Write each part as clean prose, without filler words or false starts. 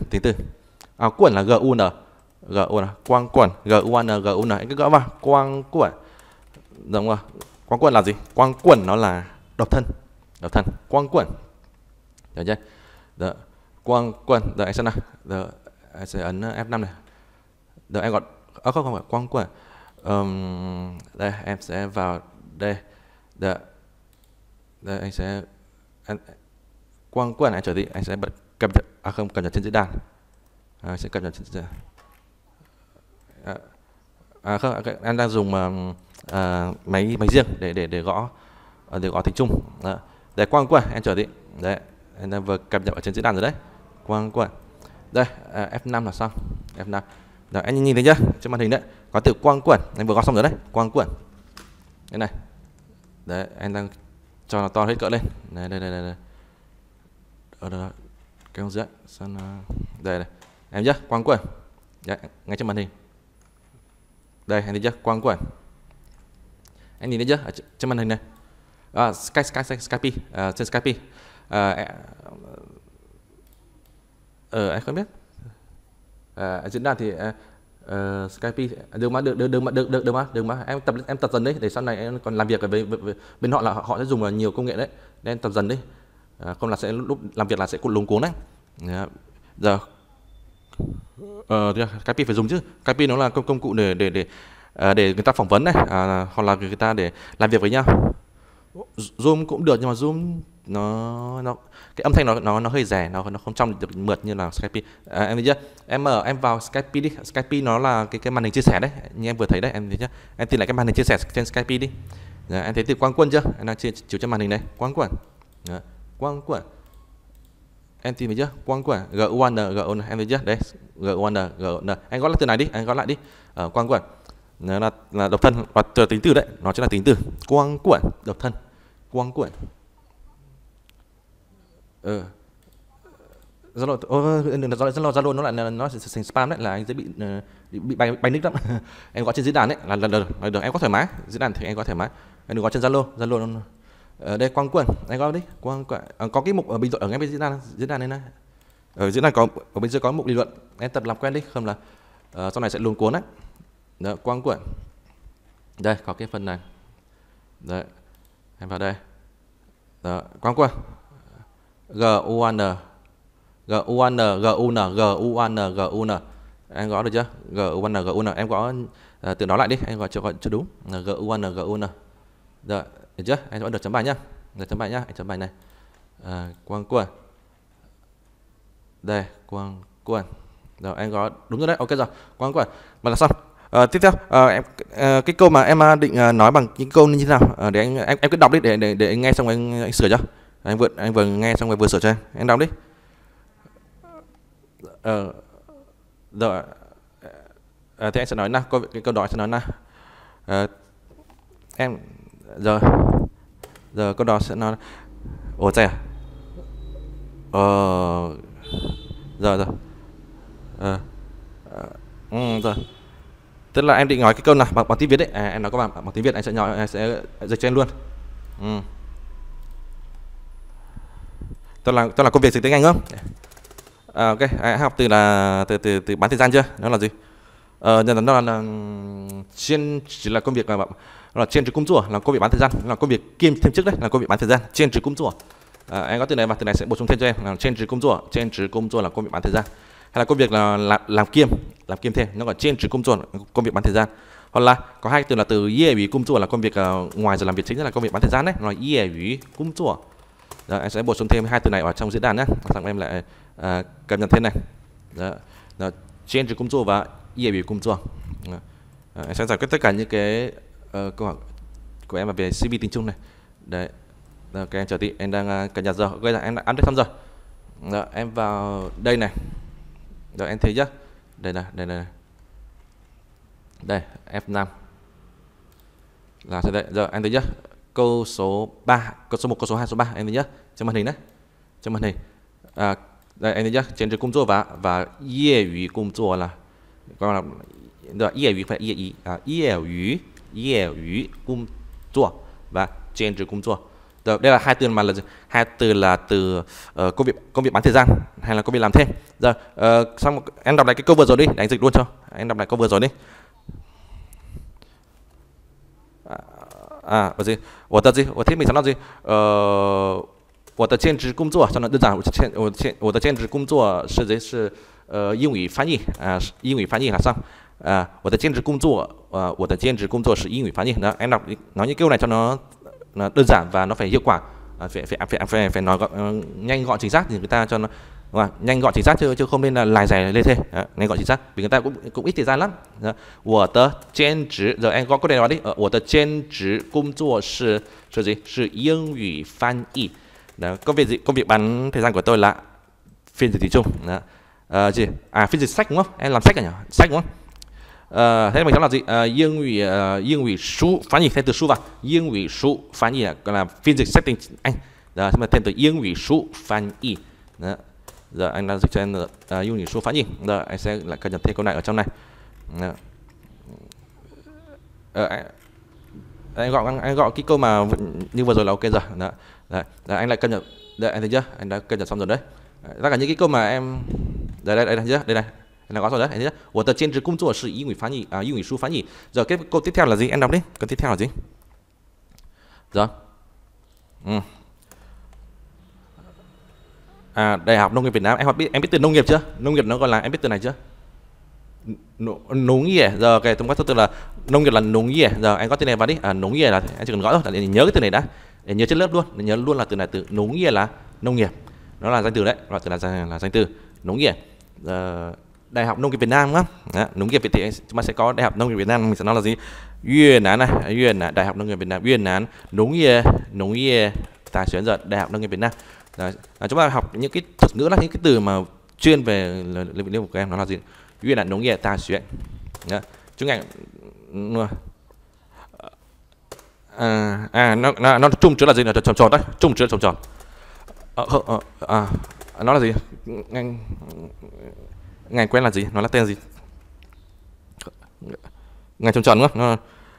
tính từ. Quẩn là GUN, GUN quang quẩn, GUN, GUN, anh cứ gõ vào quang quẩn. Đúng không? Quang quẩn là gì? Quang quẩn nó là độc thân, quang quẩn, được chưa? Đó. Quang quẩn, rồi anh xem nào, rồi anh sẽ ấn F5 này, rồi em gọi, không phải quang quẩn. Đây em sẽ vào đây, đây anh sẽ quang quẩn, anh trở đi, anh sẽ bật cập nhật, không, cập nhật trên diễn đàn, anh sẽ cập nhật trên diễn đàn. Không, em đang dùng máy riêng để gõ tiếng Trung. Đó. Để quang quẩn, em trở đi, đấy em đang vừa cập nhật ở trên diễn đàn rồi đấy, quang quẩn. Đây F5 là xong, F5. Rồi anh nhìn thấy chưa, trên màn hình đấy có từ quang quẩn, anh vừa gõ xong rồi đấy, quang quẩn cái này. Đấy anh đang cho nó to hết cỡ lên, đây ở đó cái hướng dẫn xong đây này, em nhớ quang quẩn đấy, ngay trên màn hình đây, anh thấy chưa, quang quẩn, anh nhìn thấy chưa ở trên màn hình này. Skype trên Skype. Anh không biết diễn đàn thì Skype được mà em tập dần đấy, để sau này em còn làm việc ở bên họ, là họ sẽ dùng nhiều công nghệ đấy, nên tập dần đấy, không là sẽ lúc làm việc là sẽ lúng cuống đấy. Giờ Skype phải dùng chứ, Skype nó là công cụ để người ta phỏng vấn này, hoặc là người ta để làm việc với nhau. Zoom cũng được, nhưng mà Zoom nó cái âm thanh nó hơi rẻ, nó không trong được mượt như là Skype. Em thấy chưa, em vào Skype đi, Skype nó là cái màn hình chia sẻ đấy, như em vừa thấy đấy, em thấy chưa, em tìm lại cái màn hình chia sẻ trên Skype đi. Đấy, em thấy từ quang quân chưa, em đang chiếu trên màn hình này, quang quẩn. Đấy, quang quẩn, em tìm thấy chưa, quang quẩn, GUN, em thấy chưa, đấy GUN, anh gõ lại từ này đi, anh gõ lại đi, quang quẩn. Nó là độc thân, và tính từ đấy, nó chính là tính từ quang quẩn, độc thân, quang quẩn. Zalo nó lại nó sẽ thành spam đấy, là anh sẽ bị bay nick lắm. Em gọi trên diễn đàn đấy là được, em có thoải mái, diễn đàn thì em có thoải mái, em đừng gọi trên Zalo. Đây quang quẩn, anh gọi đi, quang quẩn. Có cái mục ở bình luận ở ngay bên diễn đàn này này. Ở diễn đàn có, ở bên dưới có mục bình luận, em tập làm quen đi, không là sau này sẽ luống cuốn đấy. Đó, quang quẩn. Đây có cái phần này. Đấy, em vào đây. Đó, quang quẩn. GUN, em gõ được chưa? GUN, em gõ từ đó lại đi, em gõ cho đúng là GUN. Được, được chưa? Em gõ được chấm bài nhá. Được chấm bài nhá, anh chấm bài này. Quang quẩn. Đây, quang quẩn. Rồi em gõ đúng rồi đấy, ok rồi. Quang quẩn. Và là xong. Tiếp theo cái câu mà em định nói bằng những câu như thế nào, để em cứ đọc đi, để anh nghe xong anh sửa cho. Anh vừa nghe xong rồi vừa sửa cho em đọc đi. Rồi thế anh sẽ nói nào, cái câu đó anh sẽ nói nào. Em giờ câu đó sẽ nói ủa trời rồi rồi, tức là em định nói cái câu nào bằng tiếng Việt đấy, em nói có bằng tiếng Việt, anh sẽ dịch cho em luôn. Tức là công việc dịch tiếng Anh không? Ok, anh học từ bán thời gian chưa? Nó là gì? Nó là chỉ là công việc là trên职工作, là công việc bán thời gian, là công việc kiêm thêm chức đấy, là công việc bán thời gian, trên职工作. Anh có từ này và từ này sẽ bổ sung thêm cho em là trên职工作là công việc bán thời gian, hay là công việc là làm kiêm thêm, nó gọi trên职工作, công việc bán thời gian. Hoặc là có hai từ là từ 业余工作 là công việc ngoài giờ làm việc chính, là công việc bán thời gian đấy, nó là 业余工作. Đó, anh sẽ bổ sung thêm hai từ này ở trong diễn đàn nhé. Xong em lại cập nhật thêm này. Đó, trên职工作 và 业余工作. Em sẽ giải quyết tất cả những cái câu hỏi của em về CV tiếng Trung này. Đấy. Đó, các em chờ tí, em đang cập nhật rồi. Gây ra em đã update xong rồi. Đó, em vào đây này. Rồi em thấy chưa? Đây này. Đây, F5. Là thế đấy. Rồi em thấy chưa? Câu số 3, câu số 1, câu số 2, số 3 em thấy nhá, trên màn hình đấy. Trên màn hình. Đây em thấy nhá, trên chức công作 và 业余工作 là gọi là được, 业余phải 业余工作 và 兼职工作. Rồi, đây là hai từ mà là hai từ là từ công việc bán thời gian hay là công việc làm thêm. Giờ xong em đọc lại cái câu vừa rồi đi, đánh dịch luôn cho. Em đọc lại câu vừa rồi đi. 不是我听没想到我的兼职工作，相当đơn giản，我的兼职工作是英语翻译英语翻译là xong.我的兼职工作我的兼职工作是英语翻译. Đó, em đọc nói những câu này cho nó đơn giản và nó phải hiệu quả, phải nói nhanh gọn chính xác thì người ta cho nó nhanh gọn chính xác chứ không nên là lài dài lê thê. Nhanh gọn chính xác vì người ta cũng ít thời gian lắm. 我的兼职 giờ em có câu này nói đi. 我的兼职工作是gì? 是英语翻译. Đó, công việc bán thời gian của tôi là phiên dịch tiếng Trung. Đó. Phiên dịch sách đúng không? Em làm sách à nhỉ? Sách đúng không? Thế mình nói là gì? 英语书 翻译thêm từ 书 vào. 英语书 翻译 là phiên dịch sách tiếng Anh. Đó, thêm từ 英语书 翻译. Đó. Giờ anh đã dịch cho em英语书 翻译. Giờ anh sẽ lại cập nhật thêm câu này ở trong này. Đó. Anh gọi cái câu mà như vừa rồi là ok rồi. Đó. Đấy, anh lại cập nhật. Đấy, anh thấy chưa? Anh đã cập nhật xong rồi đấy. Tất cả những cái câu mà em đây thấy chưa? Đây này. Anh đã có rồi đấy. Anh thấy chưa? 我的兼职工作是英语翻译英语书翻译. Giờ cái câu tiếp theo là gì? Em đọc đi. Câu tiếp theo là gì? Rồi. Đại học Nông nghiệp Việt Nam. Em biết từ nông nghiệp chưa? Nông nghiệp nó gọi là em biết từ này chưa? Nông nghiệp. Giờ cái thông qua từ là nông nghiệp là nông nghiệp. Giờ anh có từ này vào đi. Nông nghiệp là anh chỉ cần gõ thôi để nhớ cái từ này đã. Để nhớ trên lớp luôn. Để nhớ luôn là từ này từ nông nghiệp là nông nghiệp. Nó là danh từ đấy. Và từ là danh từ nông nghiệp. Đại học Nông nghiệp Việt Nam đúng không? Nông nghiệp Việt thì chúng ta sẽ có Đại học Nông nghiệp Việt Nam, mình sẽ nói là gì? Yue Nán này, Yue Nán, Đại học Nông nghiệp Việt Nam, Yue Nán, nông nghiệp, Đại học Đại học Nông nghiệp Việt Nam. Chúng ta học những cái thuật ngữ là những cái từ mà chuyên về lĩnh vực của các em, nó là gì? Yue Nán nông nghiệp Đại học. Chúng ngành nó trung chữ là gì? Là tròn tròn đấy, trung chữ tròn tròn. Nó là gì? Ngành quen là gì? Nó là tên gì? Ngành tròn tròn đúng không?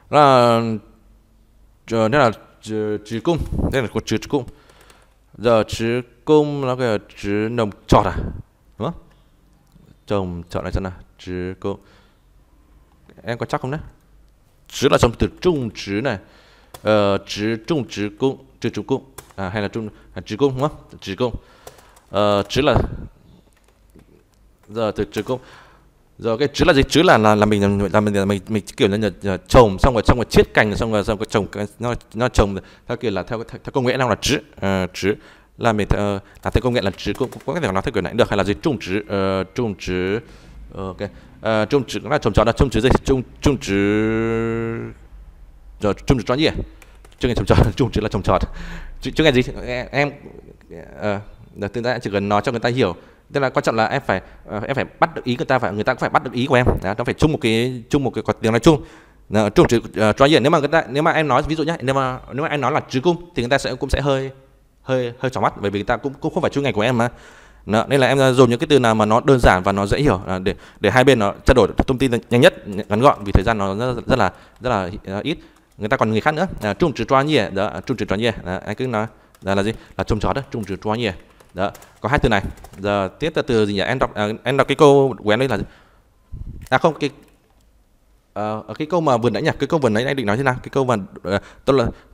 Nó là trừ cung. Đây là của trừ cung. Giờ trừ cung nó cái trừ nồng trọt à? Đúng không? Trồng trọt này xem nào. Trừ cung. Em có chắc không đấy? Trừ là trong từ trung trừ này. Trừ trung trừ cung, trừ cung. Hay là trung trừ cung đúng không? Trừ cung. Trừ là giờ từ trừ cung. Giờ cái trừ là gì? Trừ là mình kiểu là trồng xong rồi chiết cành xong rồi trồng nó trồng theo kiểu là theo công nghệ nào là trừ là mình là theo công nghệ là trừ cũng có thể nói theo kiểu này được hay là gì? Trung trừ ok. Trung trừ là trồng trọt là trung trừ gì? Trung trừ rồi trung trừ专业. Chứ trồng trọt trung trừ là trồng trọt. Chứ cái gì? Em thực ra chỉ cần nói cho người ta hiểu. Tức là quan trọng là em phải bắt được ý người ta cũng phải bắt được ý của em. Đó, nó phải chung một cái tiếng nói chung. Trung trừ专业. Nếu mà em nói ví dụ nhé, nếu mà em nói là trừ cung thì người ta cũng sẽ hơi chóng mắt bởi vì người ta cũng không phải chuyên ngành của em mà. Đó, nên là em dùng những cái từ nào mà nó đơn giản và nó dễ hiểu để hai bên nó trao đổi thông tin nhanh nhất, ngắn gọn vì thời gian nó rất là ít. Người ta còn người khác nữa. Trung trừ专业. Đó, trung trừ专业. Anh cứ nói là gì? Là trồng trọt đó, trung trừ专业. Đó, có hai từ này. Giờ tiếp là từ gì nhỉ? Em đọc cái câu của em đây là gì? Không, cái câu mà vừa nãy nhỉ? Cái câu vừa nãy anh định nói thế nào? Cái câu mà tôi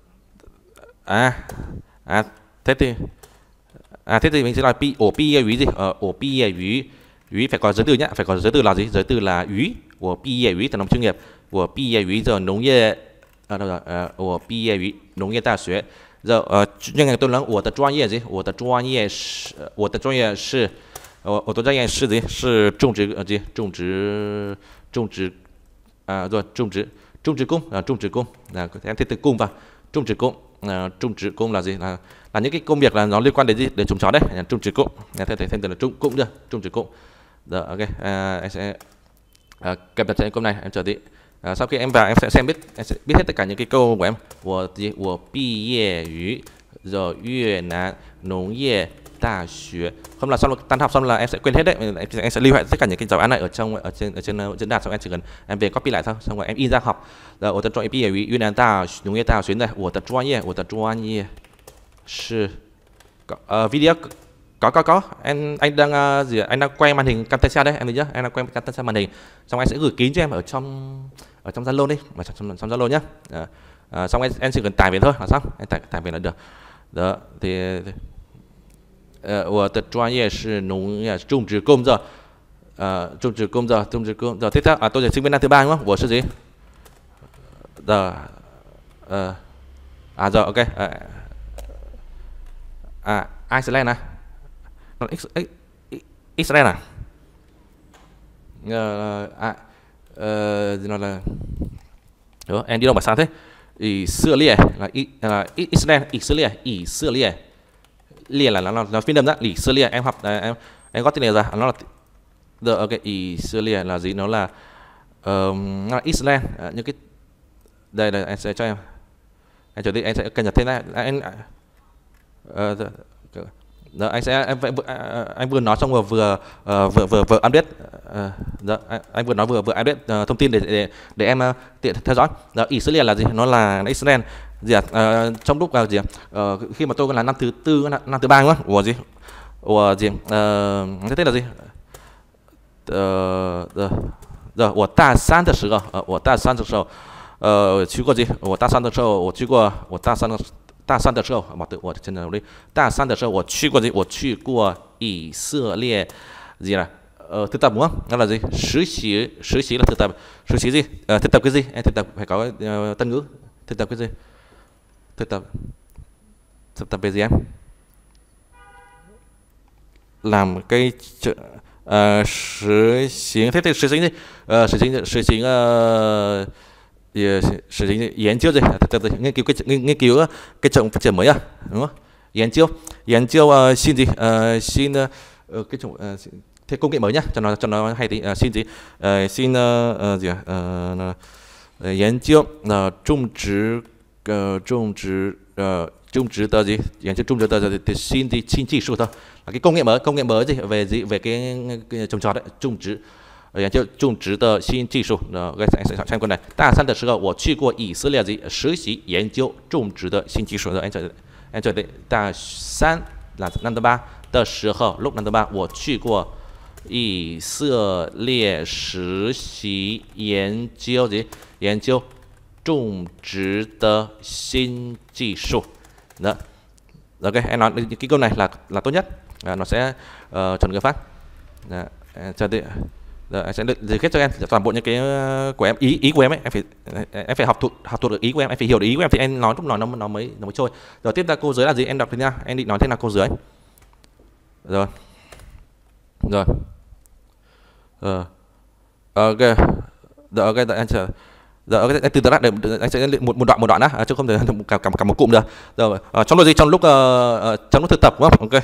là thế thì mình sẽ là ổ pi ý gì? Ổ pi ý phải có giới từ nhá, phải có giới từ là gì? Giới từ là ý. Ổ pi ý từ nông chuyên nghiệp. Ổ pi ý giờ nông nghiệp ổ pi ý nông nghiệp đại học. Giờ chuyên ngành tôi là 我的专业gì? 我的专业是我的专业是gì? 是种植gì? 种植rồi种植工种植工là em thêm từ cung vào. 种植工 种植工là gì? Là những cái công việc là nó liên quan đến gì? Để trồng trọt đấy. 种植工. Thêm từ là cũng được. 种植工. Rồi ok. Em sẽ cập nhật cho câu này em chờ tí. Sau khi em vào em sẽ biết hết tất cả những cái câu của em. 我毕业于 rồi 越南农业大学. Không là xong tan học xong là em sẽ quên hết đấy. Em sẽ lưu lại tất cả những cái giáo án này ở trên diễn đàn, xong em chỉ cần em về copy lại thôi, xong rồi em in ra học. Rồi 我的专业毕业于越南大农业大学呢，我的专业是 video có anh đang gì anh đang quay màn hình camtasia đấy em thấy nhá, anh đang quay camtasia màn hình, xong anh sẽ gửi kín cho em ở trong Zalo đi, mà trong Zalo nhá. Xong em chỉ cần tải về thôi là xong, anh tải về là được. Đó thì 我的专业是农业种植工作，种植工作。tiếp theo tôi là sinh viên năm thứ ba đúng không? 我是gì? Rồi ok. Iceland à? Israel à? Nó là đó, em đi đâu mà sao thế? Ý xưa lia là Israel, ý xưa lia lia là nó phiên âm đó, ý xưa lia em học em có tên này ra, nó là được ok. Ý xưa lia là gì? Nó là Israel, những cái đây anh sẽ cho em chờ đi, anh sẽ cập nhật thêm này anh. Đó, anh vừa nói xong rồi vừa update. Đó, anh vừa nói vừa update thông tin để em tiện theo dõi. Đó, Israel là gì? Nó là Israel gì trong lúc gì khi mà tôi còn là năm thứ tư, năm thứ ba đúng không? Ủa gì? Cái tên là gì? Rồi, 我大三的时候，我大三的时候，去过gì？我大三的时候，我去过，我大三的时候，我真的大三的时候我去过gì? 我去过以色列gì là thực tập đúng không? Đó là gì? 实习là thực tập. 实习gì? Thực tập cái gì? Thực tập phải có tân ngữ. Thực tập cái gì? Thực tập về gì em? Làm cái实行，thế thì实行gì?实行研究gì? Nghiên cứu cái trồng phát triển mới à, đúng không?研究xin gì? Xin cái trồng thế công nghệ mới nhá, cho nó hay tí. Xin gì? Xin gì à? 研究种植的gì? 研究种植的新技术thôi. Là cái công nghệ mới gì? Về cái trồng trọt đấy, 种植。研究种植的新技术，看过来。大三的时候，我去过以色列实习研究种植的新技术。按照大三năm thứ ba的时候，lúc năm thứ ba，我去过以色列实习研究种植的新技术。Đó. Ok, em nói cái câu này là tốt nhất, nó sẽ chuẩn ngữ phát. Cho đi. Rồi, anh sẽ liệt kê cho em toàn bộ những cái của em, ý của em ấy, em phải học thuộc được ý của em phải hiểu được ý của em thì em nói lúc nào nó mới trôi. Rồi tiếp theo cô dưới là gì? Em đọc đi nha, em định nói thế nào cô dưới. Rồi. Ok. Rồi ok, anh chờ. Rồi ok, từ từ đã, anh sẽ một đoạn đã, chứ không thể cả một cụm được. Rồi trong lúc gì? Trong lúc thực tập đúng không? Ok.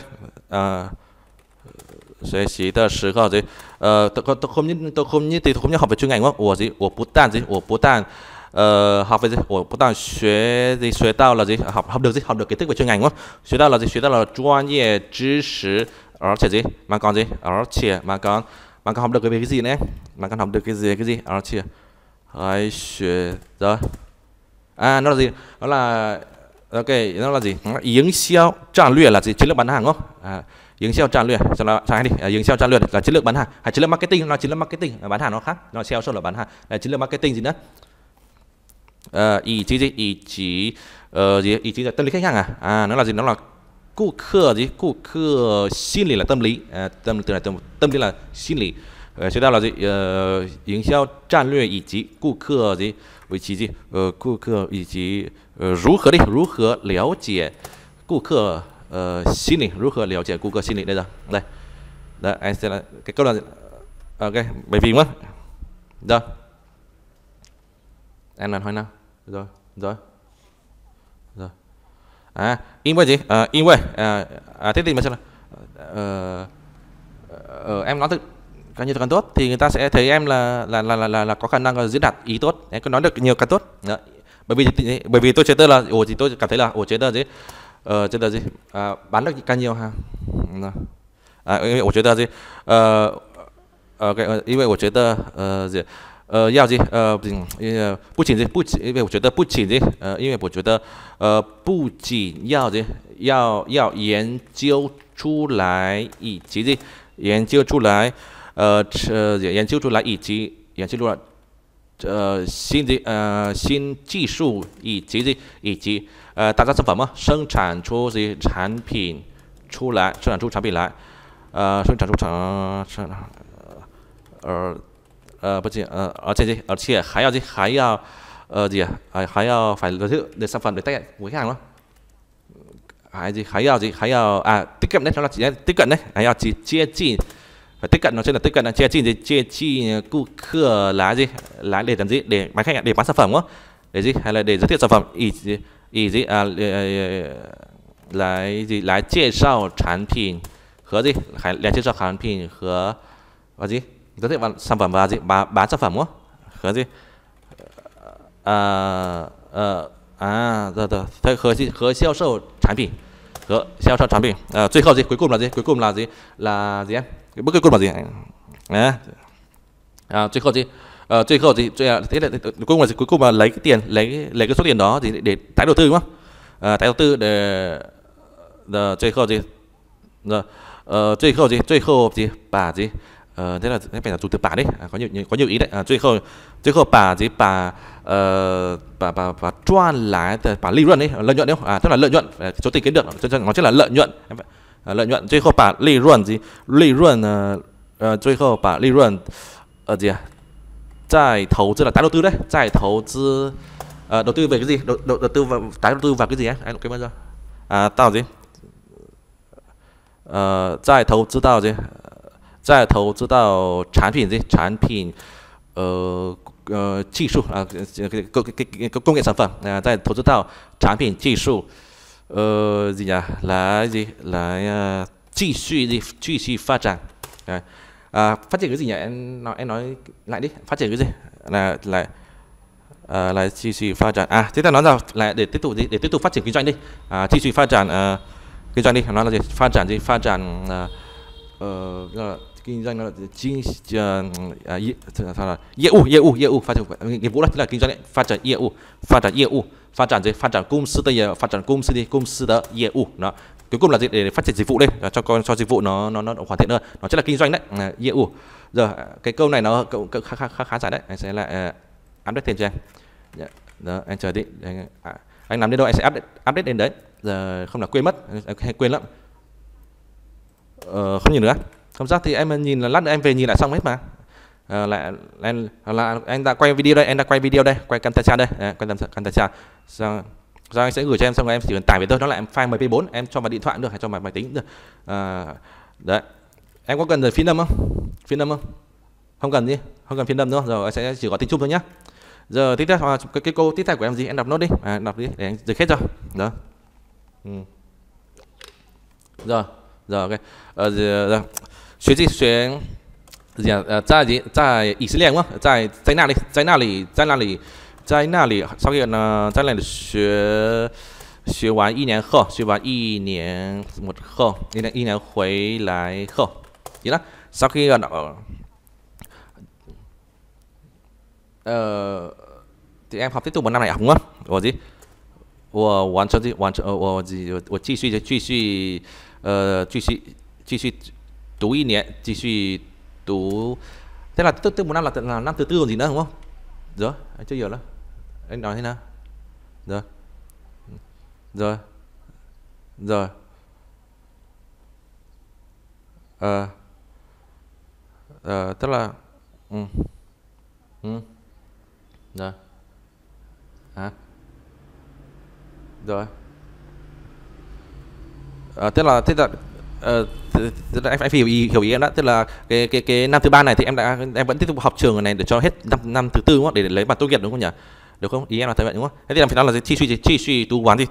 学习的时候gì? Tôi không như học về chuyên ngành đúng không? 我不但 học về gì? 我不但学到了gì? Học được gì? Học được kiến thức về chuyên ngành đúng không? 学到了gì? 学到了专业知识，而且gì? Mà còn gì? 而且mà còn học được cái gì nữa? Mà còn học được cái gì? 而且还学的nó là gì? Nó là ok, nó là gì? 营销战略 là gì? Chiến lược bán hàng đúng không? 营销战略 cho nó sai đi. 营销战略 là chiến lược bán hàng, hay chiến lược marketing, nó chiến lược marketing, bán hàng nó khác, nó sales là bán hàng, là chiến lược marketing gì nữa. 以及là tâm lý khách hàng à? Nó là gì? Nó là 顾客gì? 顾客心理 là tâm lý, tâm lý là 心理。学到了gì? 营销战略以及顾客gì? 以及顾客以及如何了解顾客心理, 如何了解顾客心理. Đây rồi, đây anh sẽ là cái câu là ok, bởi vì mất rồi em làm thôi nào. Rồi in với gì? In với thế thì mà xem là em nói càng nhiều càng tốt thì người ta sẽ thấy em là có khả năng diễn đạt ý tốt, em có nói được nhiều càng tốt. Đó. Bởi vì tôi chế tơ là thì tôi cảm thấy là chế tơ gì? Chế tơ gì? Bán được càng nhiều hàng. 因为我觉得这因为我觉得要gì不仅因为我觉得不仅因为我觉得不仅要要研究出来以及研究出来研究出来以及研究出来新技术以及大家产phẩm生产出产品出来生产出产品来生产出而且还要还要phải giới thiệu để sản phẩm để tay với khách hàng đó还要tiếp cận đấy, nó là chỉ tiếp cận đấy, hay là chỉ chia chi phải tiếp cận, nó trên là tiếp cận là chia chi顾客来để làm gì để bán khách hàng để bán sản phẩm đó để gì hay là để giới thiệu sản phẩm以及来介绍产品和还来介绍产品和giới thiệu sản phẩm và bán sản phẩm和和销售产品和销售产品最后cuối cùng là em cái bước cuối cùng là gì最后cuối cùng là lấy cái tiền lấy cái số tiền đó để tái đầu tư đúng không tái đầu tư để最后把thế là phải là dùng từ bả đấy có nhiều ý đấy最后把赚来的把利润đấy lợi nhuận đấy tức là lợi nhuận số tiền kiếm được nó chính là lợi nhuận 最后把利润最后把利润再投资là tái đầu tư đấy再投资đầu tư về cái gì đầu tư vào tái đầu tư vào cái gì anh quên mất rồi tạo gì再投资到再投资到产品技术công nghệ sản phẩm再投资到产品技术gì nhỉ来继续发展phát triển cái gì nhỉ em nói lại đi phát triển cái gì là lại 继续发展chúng ta nói rằng là để tiếp tục phát triển kinh doanh đi 继续发展kinh doanh đi nói là gì phát triển kinh doanh nó là业务发展nghiệp vụ là kinh doanh phát triển业务phát triển公司的发展公司的业务đó cuối cùng là gì để phát triển dịch vụ đây cho dịch vụ nó hoàn thiện hơn nó chính là kinh doanh đấy业务rồi cái câu này nó khá dài đấy anh sẽ lại update thêm cho em đó anh chờ đi anh làm đến đâu anh sẽ update đến đấy giờ không là quên mất hay quên lắm không nhìn nữa không chắc thì em nhìn là lát nữa em về nhìn lại xong hết mà anh đã quay video đây quay camtasia đây quay camtasia xong anh sẽ gửi cho em xong rồi em chỉ cần tải về thôi nó là em file mp4 em cho vào điện thoại cũng được hay cho vào máy tính cũng được đấy em có cần phiên âm không không cần gì không cần phiên âm nữa rồi anh sẽ chỉ có tiếng Trung thôi nhá giờ tiếp theo cái câu tiếp theo của em gì em đọc nốt đi đọc đi để anh dịch hết cho đó rồi ok 学习学在以色列吗？在那里稍微呢，在那里学完一年后，一年回来后，你呢？sau khi thì em học tiếp tục một năm này đúng không? 我完成我继续读一年，继续读， thế là tức một năm là năm thứ tư còn gì nữa đúng không? Rồi, anh chưa hiểu đó. Anh nói thế nào? Rồi. Tức là rồi. Rồi. Tức là anh phải hiểu ý em đó, tức là cái năm thứ ba này thì em vẫn tiếp tục học trường này để cho hết năm thứ tư đúng không? Để lấy bằng tốt nghiệp đúng không nhỉ? Được không? Ý em là thế vậy đúng không? Thế thì làm phải nói là继续读完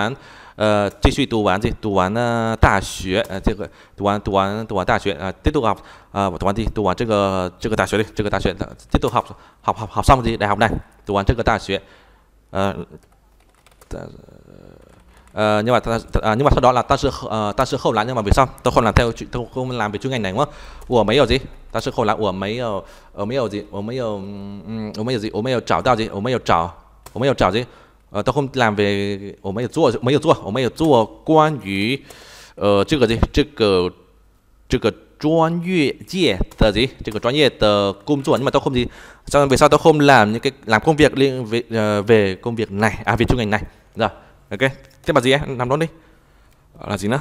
大学读完大学tiếp tục học读完这个大学tiếp tục học xong gì đại học này 读完这个大学 nhưng mà sau đó là ta是后来 nhưng mà vì sao tôi không làm theo tôi không làm về chuyên ngành này đúng không? 我没有gì ta是后来我没有没有gì我没有我没有找到gì我没有找gì tôi không làm về 我没有做关于这个这个专业界的gì 这个专业的工作 nhưng mà tôi không gì về sau tôi không làm những cái làm công việc liên về công việc này về chuyên ngành này rồi ok tiếp là gì em làm đó đi là gì nữa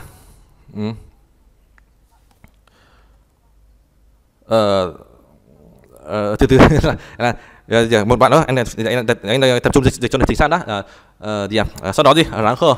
từ từ là một bạn đó anh tập trung dịch cho nó chính xác đó gì sau đó gì ráng khơ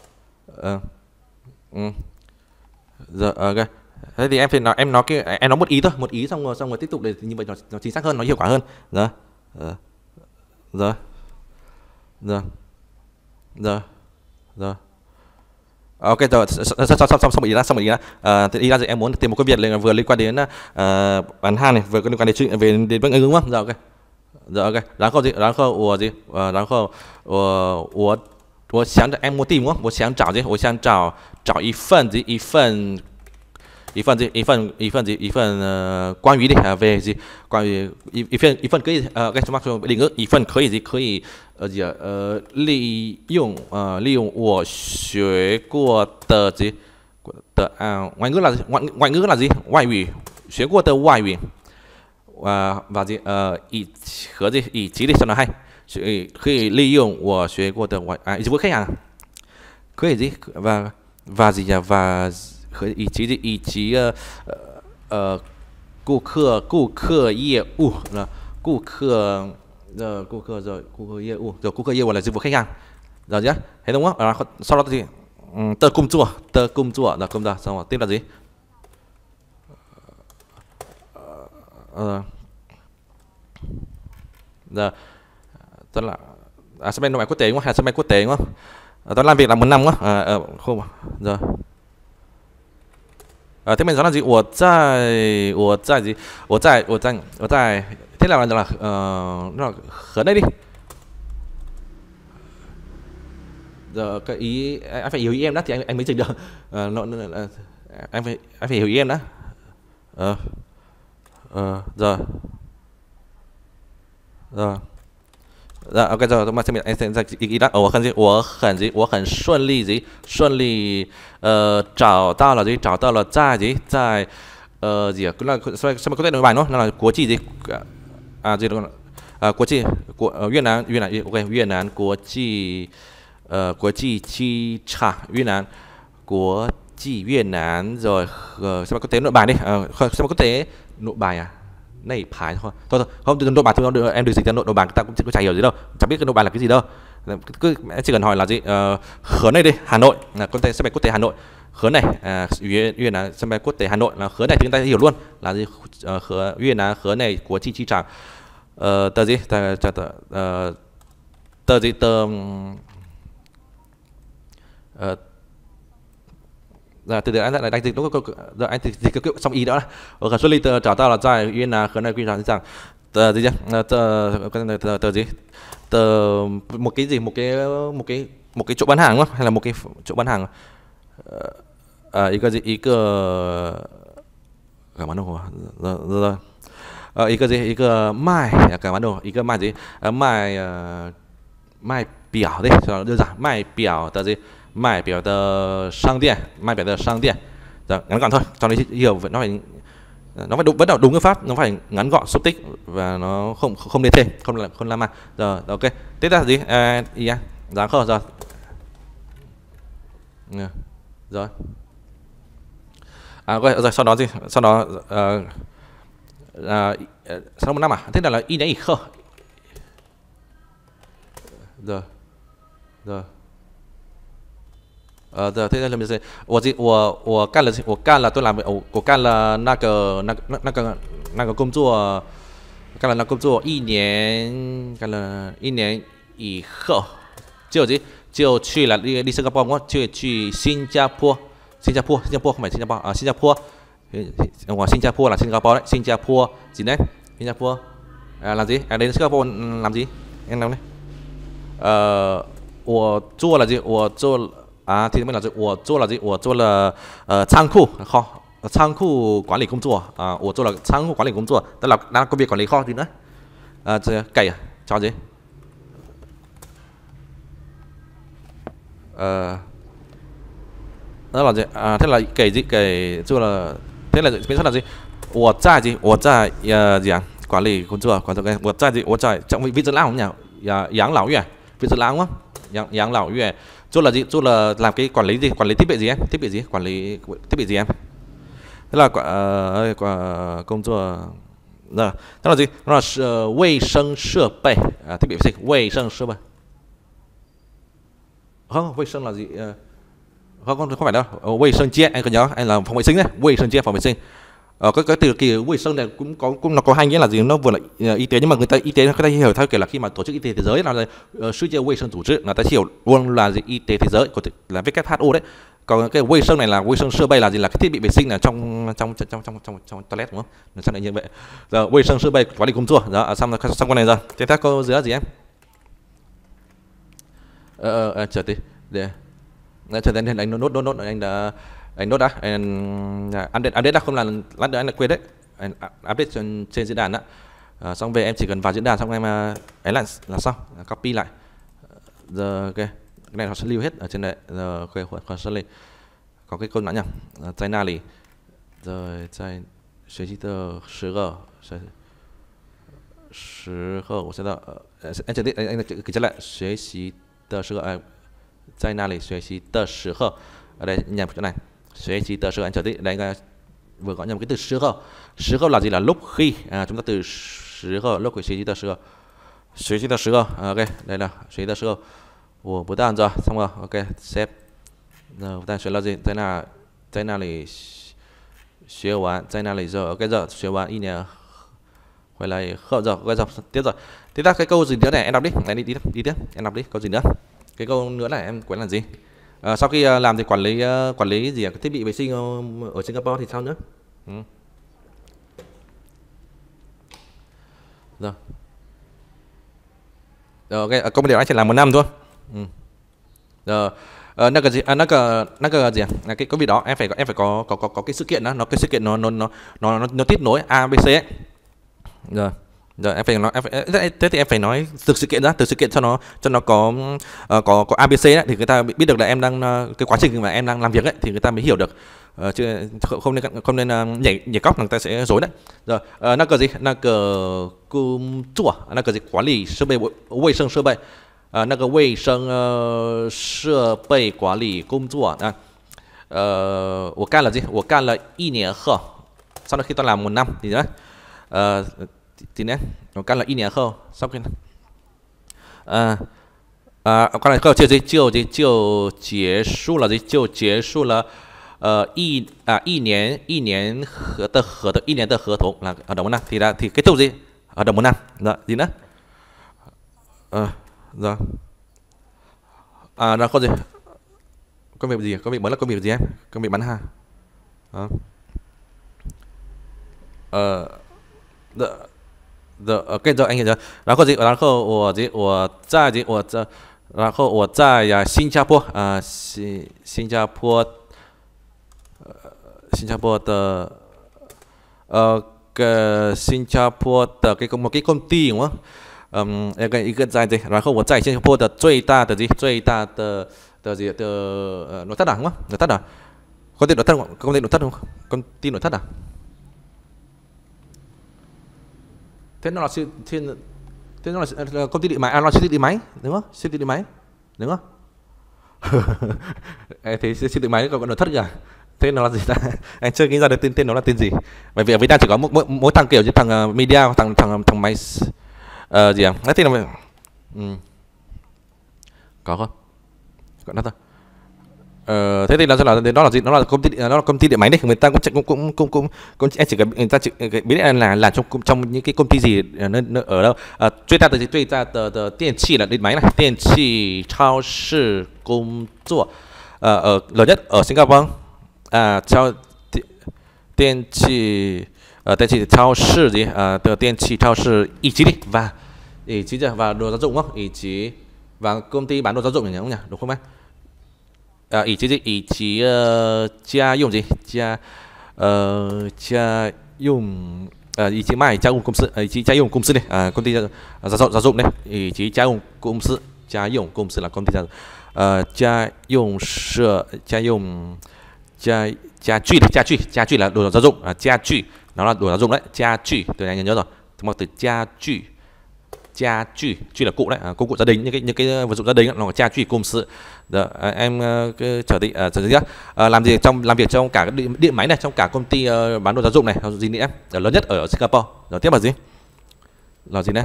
giờ ok thế thì em nói cái em nói một ý xong rồi tiếp tục để như vậy nó chính xác hơn nó hiệu quả hơn rồi rồi rồi rồi rồi ok rồi xong ý ra ý ra thì em muốn tìm một cái việc vừa liên quan đến bán hàng này vừa liên quan đến chuyện về đến vấn ứng đúng không rồi ok然后我gì然后我想着 em muốn tìm đúng không 我想找gì 我想找一份关于的về gì 关于一份可以该什么说领域一份可以可以利用我学过的gì的ngoại ngữ là gì 外语学过的外语và gì以及的说的hay可以利用我学过的以及với khách hàng 可以gì và gì và以及顾客业务là顾客业务rồi顾客业务là dịch vụ khách hàng rồi nhá thấy đúng không sau đó thì tờ công chùa là công giờ xong rồi tiếp là gì giờ tức là sân bay nội bài quốc tế đúng không hay sân bay quốc tế đúng không tôi làm việc là 1 năm đúng không không giờ thế mình nói là gì 我在gì 我在 thế là nó khởi đây đi giờ cái ý anh phải hiểu ý em đó thì anh mới dịch được anh phải hiểu ý em đó rồi ok rồi tôi sẽ anh sẽ ý đó 我很顺利找到了在gì cũng là sao mà có thể nói bài nó là quốc际gì gì đó quốc际越南 ok 越南国际机场越南国际越南rồi sao mà quốc tế nội bài đi sao mà quốc tế nội bài này phải thôi không nội bài thôi em được dịch ra nội bài ta cũng chả hiểu gì đâu chẳng biết cái nội bài là cái gì đâu cứ chỉ cần hỏi là gì khớn này đi Hà Nội là con sân bay quốc tế Hà Nội khớn này越南sân bay quốc tế Hà Nội là khớn này thì chúng ta hiểu luôn là gì越南khớn này của chi trả tờ gì tờ gì từ từ anh dịch lúc rồi anh dịch cái xong ý đó ở Xuân Ly找到了在越南河南机场上tờ gì chứ tờ gì tờ một cái chỗ bán hàng đúng không hay là một cái chỗ bán hàng ý cái cảm ơn đâu rồi ý cái mai cảm ơn đâu ý cái mai gì mai biểu đi cho đơn giản mai biểu tờ gì mai biểu tờ商店rồi ngắn gọn thôi cho nên hiểu nó phải vẫn là đúng cái pháp nó phải ngắn gọn xúc tích và nó không nên thêm không làm rồi ok tiếp theo là gì dáng khờ rồi rồi rồi sau đó gì sau đó sau 1 năm thế là y nấy khờ rồi thế là mình sẽ 我干了tôi làm我干了那个工作干了那工作1年以后就去了đi Singapore đúng không去新加坡không phải Singapore Singapore ngoài Singapore là Singapore đấy Singapore gì đấy Singapore làm gì đến Singapore làm gì em nói đấy 我做了gì 我做 thì mới là gì? 我做了gì? 我做了仓库kho,仓库管理工作我做了仓库管理工作, tức là đang công việc quản lý kho gì nữa? Cày cho gì? Đó là gì? Thế là cày gì? Cày做了 thế là biến số là gì? 我在gì? 我在gì à? Quản lý工作, quản lý 我在gì? 我在 trong vị dưỡng lão không nhỉ?养老院, vị dưỡng lão đúng không?养老院. Chỗ là gì? Chỗ là làm cái quản lý gì? Quản lý thiết bị gì em? Thiết bị gì? Quản lý thiết bị gì em? Thế là công việc rồi. Đó là gì? Đó là vệ sinh设备, thiết bị vệ sinh, vệ sinh设bị. Không, vệ sinh là gì? Không phải đâu. Vệ sinh chia, anh có nhớ? Anh là phòng vệ sinh đấy. Vệ sinh chia, phòng vệ sinh. Cái từ kỳ vệ sinh này cũng nó có hai nghĩa là gì, nó vừa là y tế, nhưng mà người ta y tế người ta hiểu theo kiểu là khi mà tổ chức y tế thế giới là世界卫生组织là ta hiểu luôn là gì, y tế thế giới của là WHO đấy. Còn cái vệ sinh này là vệ sinh设备là gì, là cái thiết bị vệ sinh là trong toilet đúng không? Nó sao lại như vậy? Giờ vệ sinh设备quản lý công作đó, xong con này rồi. Tiếp theo câu dưới gì em? Chờ tí để chờ đến anh nốt anh đã đã update đã, không là lát nữa anh lại quên đấy. Anh update trên diễn đàn đó. Xong về em chỉ cần vào diễn đàn xong em ấy là xong, copy lại. Giờ ok, cái này nó sẽ lưu hết ở trên đây. Giờ ok, còn sẽ lên có cái câu nữa nhỉ? 在那里 rồi 在学习的时候我知道anh chờ tí, anh kể trở lại 学习的时候在那里学习的时候, ở đây nhầm chỗ này 学习的时候, anh chờ tí, đây anh vừa có nhầm cái từ 时候. 时候 là gì, là lúc khi, chúng ta từ 时候 lúc của 学习的时候, 学习的时候, ok, đây là 学习的时候我不但rồi, xong rồi, ok, save. Rồi ta sẽ là gì,在那里学完，在那里rồi, ok rồi, 学完1年回来后rồi, ok rồi, tiếp rồi. Tiếp theo cái câu gì nữa này em đọc đi, này đi tiếp, em đọc đi, câu gì nữa. Cái câu nữa này em quên là gì? Sau khi làm thì quản lý gì, cái thiết bị vệ sinh ở Singapore thì sao nữa? Rồi. Rồi ok, công việc anh chỉ làm 1 năm thôi. Rồi. Nó cái gì? Nó cái gì? Là cái việc đó em phải có cái sự kiện đó, cái sự kiện nó tiếp nối ABC ấy. Rồi em phải nói thế thì em phải nói từ sự kiện ra, từ sự kiện cho nó có ABC ấy, thì người ta biết được là em đang cái quá trình mà em đang làm việc ấy, thì người ta mới hiểu được. Chứ không nên nhảy cóc, người ta sẽ rối đấy. Rồi nó cái gì? Nó cái công chùa, nó cái gì? Quản lý设bị, vệ sinh设bị. 那个卫生设备管理工作啊，我干了我干了1年后， sau khi tôi làm 1 năm thì nữa, thì nữa, 我干了1年后， sau khi干了后就结束了，就结束了1年的合同là hợp đồng 1 năm, thì kết thúc gì? Hợp đồng 1 năm, rồi gì nữa? Rồi nó có gì, công việc gì, công việc mới là công việc gì em, công việc bán hàng ok rồi anh hiểu rồi. 然后我在新加坡新加坡的新加坡的một cái công ty đúng không?一个在这，然后我在新加坡的最大的nội thất đúng không? Nội thất công ty nội thất không? Công ty nội thất thế nó là công ty điện máy, nó siêu thị điện máy đúng không? Siêu thị điện máy đúng không? Thế siêu thị điện máy còn nội thất cả. Thế nó là gì ta? Anh chưa nghĩ ra được tên nó là tên gì. Bởi vì ở Việt Nam chỉ có mỗi thằng kiểu như thằng media, thằng máy gì à? Thế là có không? Còn nó thôi. Thế thì nó là gì? Nó là công ty điện máy đấy. Người ta cũng em chỉ cần người ta chỉ biết là trong những cái công ty gì ở đâu. 最大的电器là điện máy này, 电器超市工作lớn nhất ở Singapore. 电器超市gì? 的电器超市以及và đồ gia dụng không? Và công ty bán đồ gia dụng nhỉ, đúng không nhỉ? Đúng không em? 以及gì以及家用gì家用以及卖家用公司以及家用公司này công ty gia dụng này以及家用公司là công ty家用家具là đồ gia dụng gia具nó là đồ gia dụng đấy gia具từ này nhớ rồi một từ gia具là cụ đấy công cụ gia đình những cái vật dụng gia đình nó là gia具công sự. Em cứ chờ tí làm việc trong cả điện máy này trong cả công ty bán đồ gia dụng này gì nữa em lớn nhất ở Singapore. Rồi tiếp là gì nữa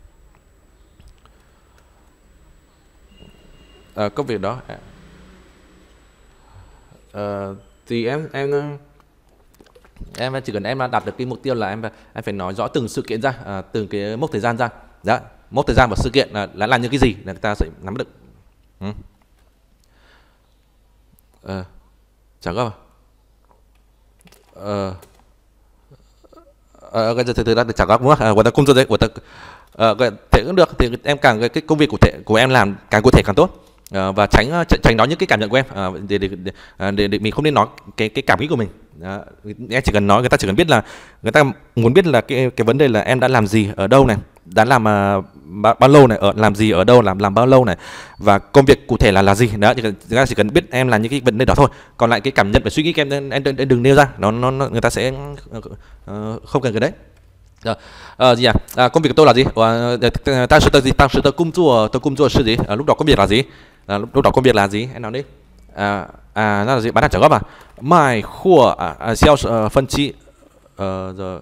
công việc đó thì em chỉ cần em đạt được cái mục tiêu là em phải nói rõ từng sự kiện ra từng cái mốc thời gian ra đó, mốc thời gian và sự kiện là làm những cái gì là người ta sẽ nắm được. Chẳng có cái từ đó chẳng có đúng không? Của ta cung cho đấy của ta thể cũng được thì em càng cái công việc cụ thể của em làm càng cụ thể càng tốt. Và tránh nói những cái cảm nhận của em để mình không nên nói cái cảm nghĩ của mình. Em chỉ cần nói người ta chỉ cần biết là người ta muốn biết là cái vấn đề là em đã làm gì ở đâu này, đã làm bao lâu này, làm gì ở đâu, làm bao lâu này và công việc cụ thể là gì đó, người ta chỉ cần biết em là những cái vấn đề đó thôi. Còn lại cái cảm nhận và suy nghĩ của em đừng nêu ra, nó người ta sẽ không cần cái đấy. Gì công việc của tôi là gì? Tang sư tôi công作是gì? Lúc đó công việc là gì? Lúc đó công việc là gì? Em nói đi. Nó là gì? Bán hàng trả góp卖货销售分期rồi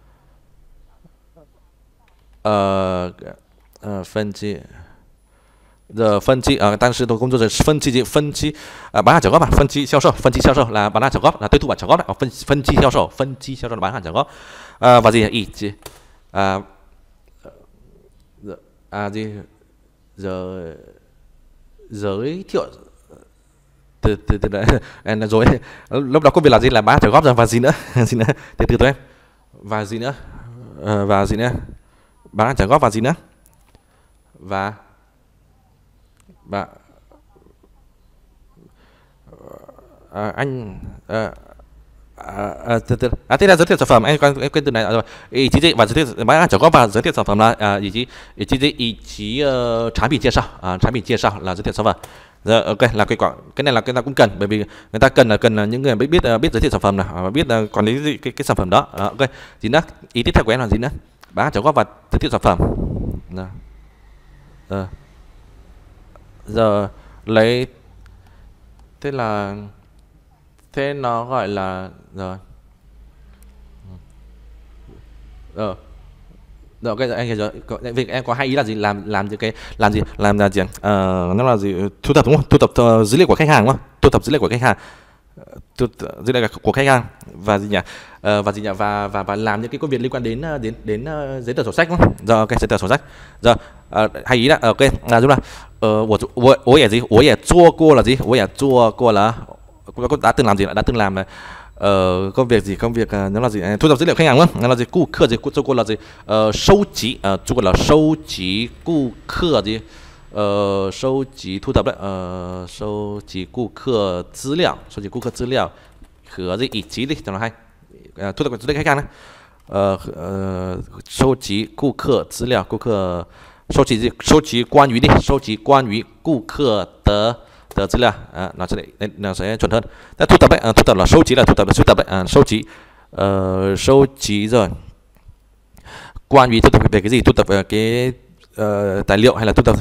分期giờ phân chi但是tôi工作是分期bán hàng trả góp phân chi销售 là bán hàng trả góp là tiêu thụ bản trả góp đấy. phân chi销售là bán hàng trả góp và gì ý gì giờ giới thiệu từ đấy rồi lúc đó công việc là gì là bán hàng trả góp rồi và gì nữa từ tôi em và gì nữa bán hàng trả góp và gì nữa và anh thế là giới thiệu sản phẩm em quên từ này rồi. Ý chí và giới thiệu bán hàng trả góp và giới thiệu sản phẩm là ý chí sản品介绍là giới thiệu sản phẩm. Giờ ok là cái này là cái ta cũng cần bởi vì người ta cần là những người biết giới thiệu sản phẩm này và biết quản lý cái sản phẩm đó. Ok gì nữa ý tiếp theo của em là gì nữa bán hàng trả góp và giới thiệu sản phẩm. Giờ lấy thế nó gọi là rồi rồi cái anh hiểu rồi việc em có hay ý là gì làm gì nó là gì thu thập đúng không thu thập dữ liệu của khách hàng đúng không thu thập dữ liệu của khách hàng và gì nhỉ và làm những cái công việc liên quan đến giấy tờ sổ sách đúng không giờ ok giấy tờ sổ sách giờ hay ý là ok là đúng là我也做过了gì 我也做过了 đã từng làm gì đã từng làm công việc nó là gì thu thập dữ liệu khách hàng đúng không nó là gì顾客gì做过了gì收集做过了收集顾客gì收集thu thập đấy收集顾客资料和gì 以及đi cho nó hay thu thập dữ liệu khách hàng đấy收集顾客资料收集关于顾客的资料nó sẽ chuẩn hơn. Thu thập đấy thu thập là sưu tập đấy sưu集rồi quan于thu thập về cái gì thu thập cái tài liệu hay là thu thập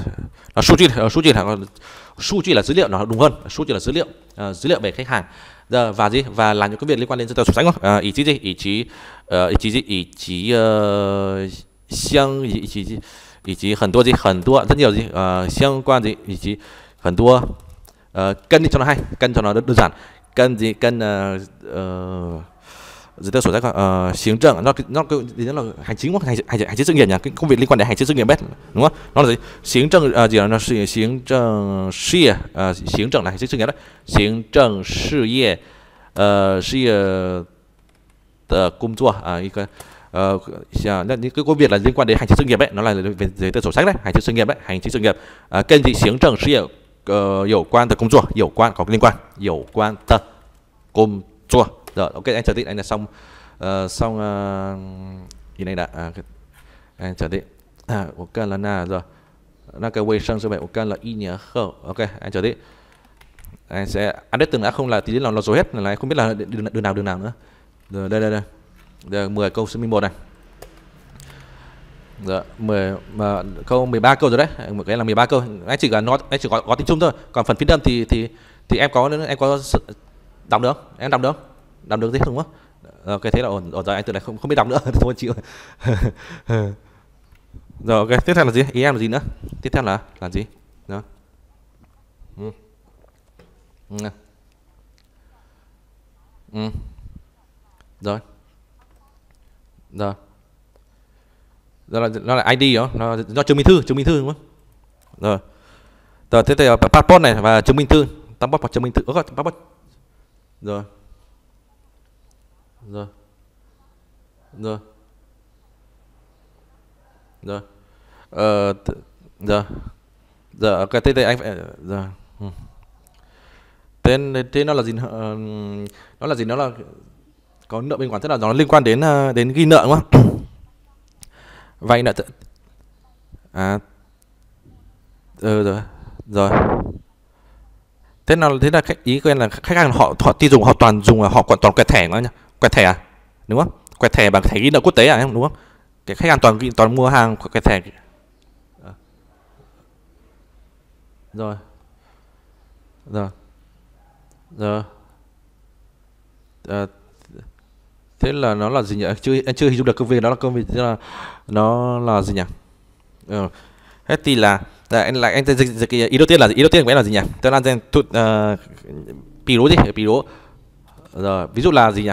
数据là dữ liệu nó đúng hơn số là dữ liệu về khách hàng giờ và gì và làm những cái việc liên quan đến giấy tờ sổ sách không ý chí 很多rất nhiều gì 相关gì 以及很多 cân đi cho nó hay cân cho nó đơn giản cân giấy tờ sổ sách行政nó là hành chính hành chính sự nghiệp nhỉ cái công việc liên quan đến hành chính sự nghiệp đúng không nó là gì 行政gì nó là 行政事业行政là hành chính sự nghiệp đấy 行政事业事业的工作一个những cái công việc là liên quan đến hành chính sự nghiệp ấy nó là về giấy tờ sổ sách đấy hành chính sự nghiệp đấy hành chính sự nghiệp kênh gì 行政事业有关的工作，有关có liên quan, 有关的工作. Rồi, ok, anh chờ tí, anh là xong xong gì này đã anh chờ tí. Một cân là na rồi. Nó cái vệ sinh như vậy, một cân là y nhớ khẩu. Ok, anh chờ tí. Anh sẽ update từng đã không là tí là nó rồi hết, là không biết là đường nào nữa. Rồi đây. Giờ 10 câu số 11 này. Rồi, câu 13 câu rồi đấy. Một cái là 13 câu. Anh chỉ có tính chung thôi. Còn phần phiên âm thì em có đọc được không? Em đọc được không? Đọc được gì đúng không? Ok, thế là ổn rồi, anh từ này không biết đọc nữa. Thôi chịu. Rồi ok, tiếp theo là gì? Ý em là gì nữa? Tiếp theo là gì? Đó. Rồi. Nó là ID đó, nó chứng minh thư đúng không? Rồi. Rồi tiếp theo là passport này và chứng minh thư, passport và chứng minh thư. Passport. Rồi. Giờ ok, thế anh phải giờ. Tên nó là gì? Nó là có nợ bên quản, tức là nó liên quan đến ghi nợ đúng không? Vay nợ. Rồi. Thế là ý của em là khách hàng họ tiêu dùng họ toàn quẹt thẻ nữa nhá. Quẹt thẻ à? Đúng không? Quẹt thẻ bằng thẻ ghi nợ quốc tế à em đúng không? Cái khách hàng toàn mua hàng quẹt thẻ. Rồi. Thế là nó là gì nhỉ? Anh chưa hình dung được công việc đó là công việc, nó là gì nhỉ? Hết thì là anh ý đầu tiên là gì? Ý đầu tiên của em là gì nhỉ? Tức là ví dụ rồi, ví dụ là gì nhỉ?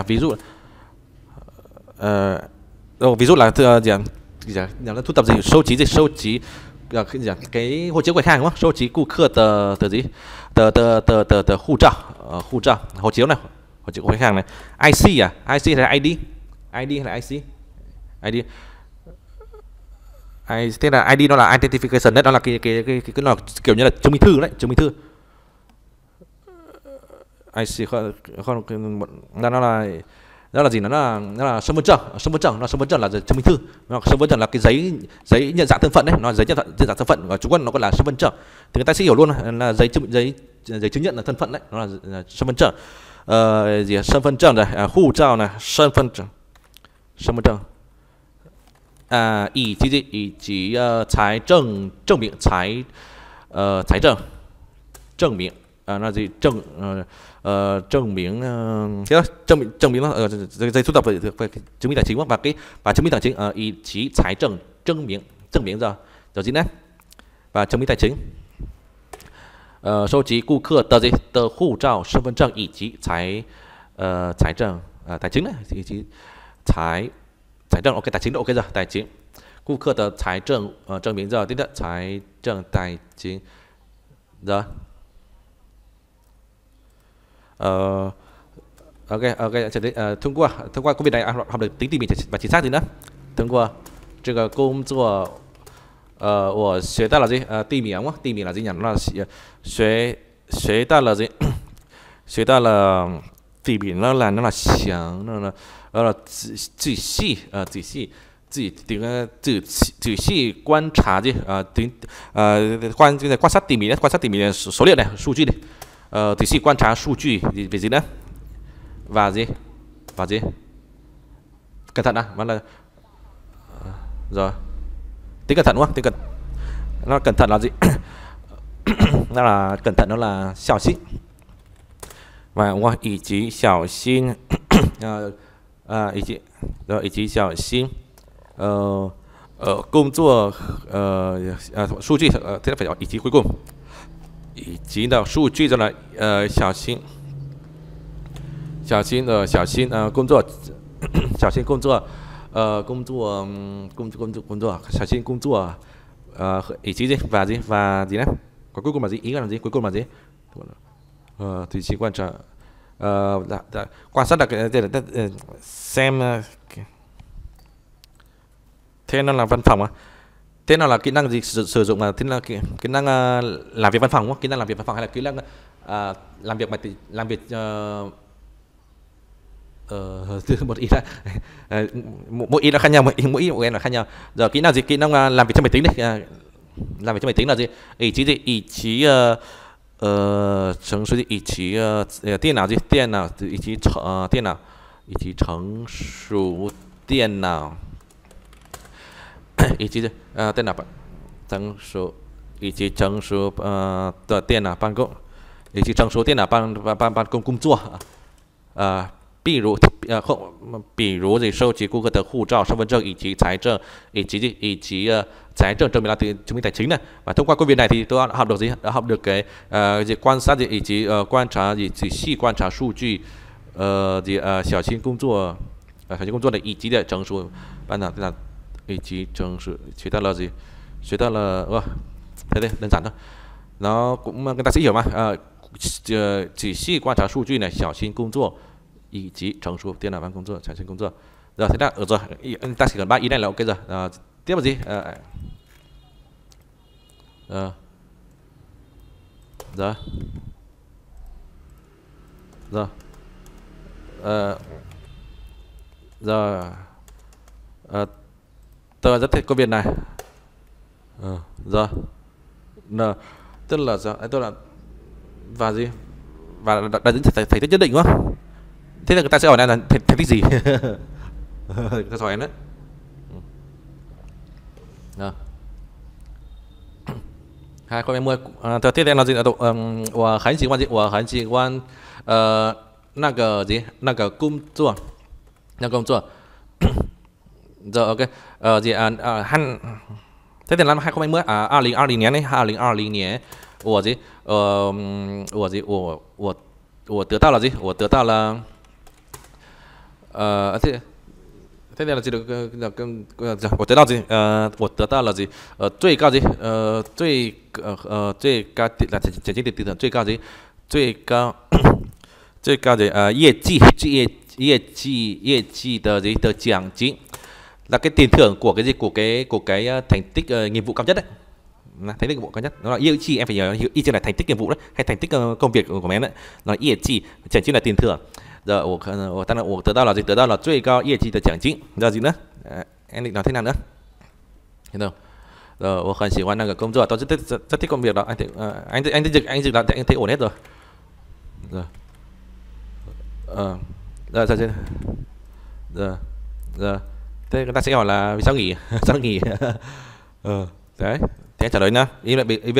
Ví dụ là nó thu thập gì? Sâu trí cái hộ chiếu của khách hàng đúng không? Sâu trí顾客的gì? Tờ hộ chiếu này, hộ chiếu của khách hàng này. IC à? IC hay là ID? ID hay là IC? ID. Thế là ID nó là identification đấy, nó là cái nó là kiểu như là chứng minh thư đấy, chứng minh thư. IC không nó là gì? Nó là身份证, nó身份证là chứng minh thư, nó身份证là cái giấy nhận dạng thân phận đấy, nó giấy nhận dạng thân phận, ở Trung Quốc nó gọi là身份证. Thì người ta sẽ hiểu luôn là giấy chứng nhận là thân phận đấy, nó là身份证. Gì身份证này, hộ chiếu này, thân phận证. 以及财政证明财政证明那gì证明thế đó,证明nó dây thu thập về chứng minh tài chính và chứng minh tài chính ý chí tài政证明rồi gì nữa và chứng minh tài chính. 收集顾客的护照、身份证以及财政tài chính này,以及财政ok, tài chính ok rồi, tài chính. 顾客的财政证明rồi, tiếp theo财政tài chính rồi. Ok, thông qua công việc này học được tính tỉ mỉ và chính xác gì nữa. Thông qua 这个工作我学到了gì? 地名嘛，地名là gì nhỉ? Nó là学到了gì? 学到了地名nó là详, nó là 仔细仔细观察gì? quan sát tỉ mỉ đấy, quan sát tỉ mỉ số liệu này, số据này. 仔细观察数据về gì nữa? Và gì? Cẩn thận à? Vẫn là rồi. Tính cẩn thận đúng không? Tính nó cẩn thận là gì? Nó là cẩn thận, nó là 小心. Và đúng rồi, 以及小心以及小心工作数据thế là phải ý chí cuối cùng. Ý chí là 数据 rồi là 小心工作小心工作工作小心工作ý chí gì và gì đấy, còn cuối cùng là gì? Ý là gì? Cuối cùng là gì? Tùy chỉ quan trọng quan sát là xem thế nó là văn phòng à. thế nào là kỹ năng gì sử dụng là thế là kỹ năng làm việc văn phòng đúng không? Kỹ năng làm việc văn phòng hay là kỹ năng làm việc mà làm việc một ý là mỗi ý nó khác nhau, mỗi ý là khác nhau. Giờ kỹ năng gì? Kỹ năng làm việc trên máy tính đi. Làm việc trên máy tính là gì? Ý chí gì? Ý chí程序以及电脑机电脑以及电脑以及成熟电脑以及电脑成熟以及成熟的电脑办公以及成熟电脑办公工作比如你收集顾客的护照、身份证以及财政财政证明là chứng minh tài chính này. Và thông qua công việc này thì tôi đã học được gì? Đã học được cái gì quan sát gì, ý chí quan sát gì,仔细观察数据，小心工作，小心工作的以及的成熟，班长以及成熟学到了gì？学到了thế đây đơn giản thôi. Nó cũng người ta sẽ hiểu mà. Chỉ 细观察数据này, 小心工作。以及成熟电脑办工作、产生工作。Rồi thế là rồi, ta chỉ cần 3 ý này là ok rồi. Tiếp là gì? Rồi. Rồi. Rồi. Tôi rất thích công việc này. Rồi. Tức là tôi là và gì? Và đã dính thể tích nhất định đúng không? Thế là người ta sẽ hỏi này là thành tích gì? Người ta hỏi em đấy. Rồi. 2020，这点呢，我很喜欢我很喜欢那个工作，rồi ok thế thì năm 2020 2020年呢，2020年我得到了gì？我得到了thế này là gì được我得到gì？我得到了gì？最高级最高là奖金的最高级的业绩的奖金là cái tiền thưởng của cái gì của cái thành tích nghiệp vụ cao nhất đấy. Thành tích nghiệp vụ cao nhất nó là业绩, em phải nhớ y trên là thành tích nghiệp vụ đấy hay thành tích công việc của em đấy, nó là 业绩 奖金 là tiền thưởng. Giờ 我得到了gì？得到了最高业绩的奖金。giờ gì nữa? Em định nói thế nào nữa? Hiểu không? Rồi, 我很喜欢那个工作，tôi rất thích công việc đó. Anh dịch là anh thấy ổn hết rồi. Rồi. Giờ thế người ta sẽ hỏi là vì sao nghỉ? Sao nghỉ? Đấy. Thế anh trả lời nhá. Ý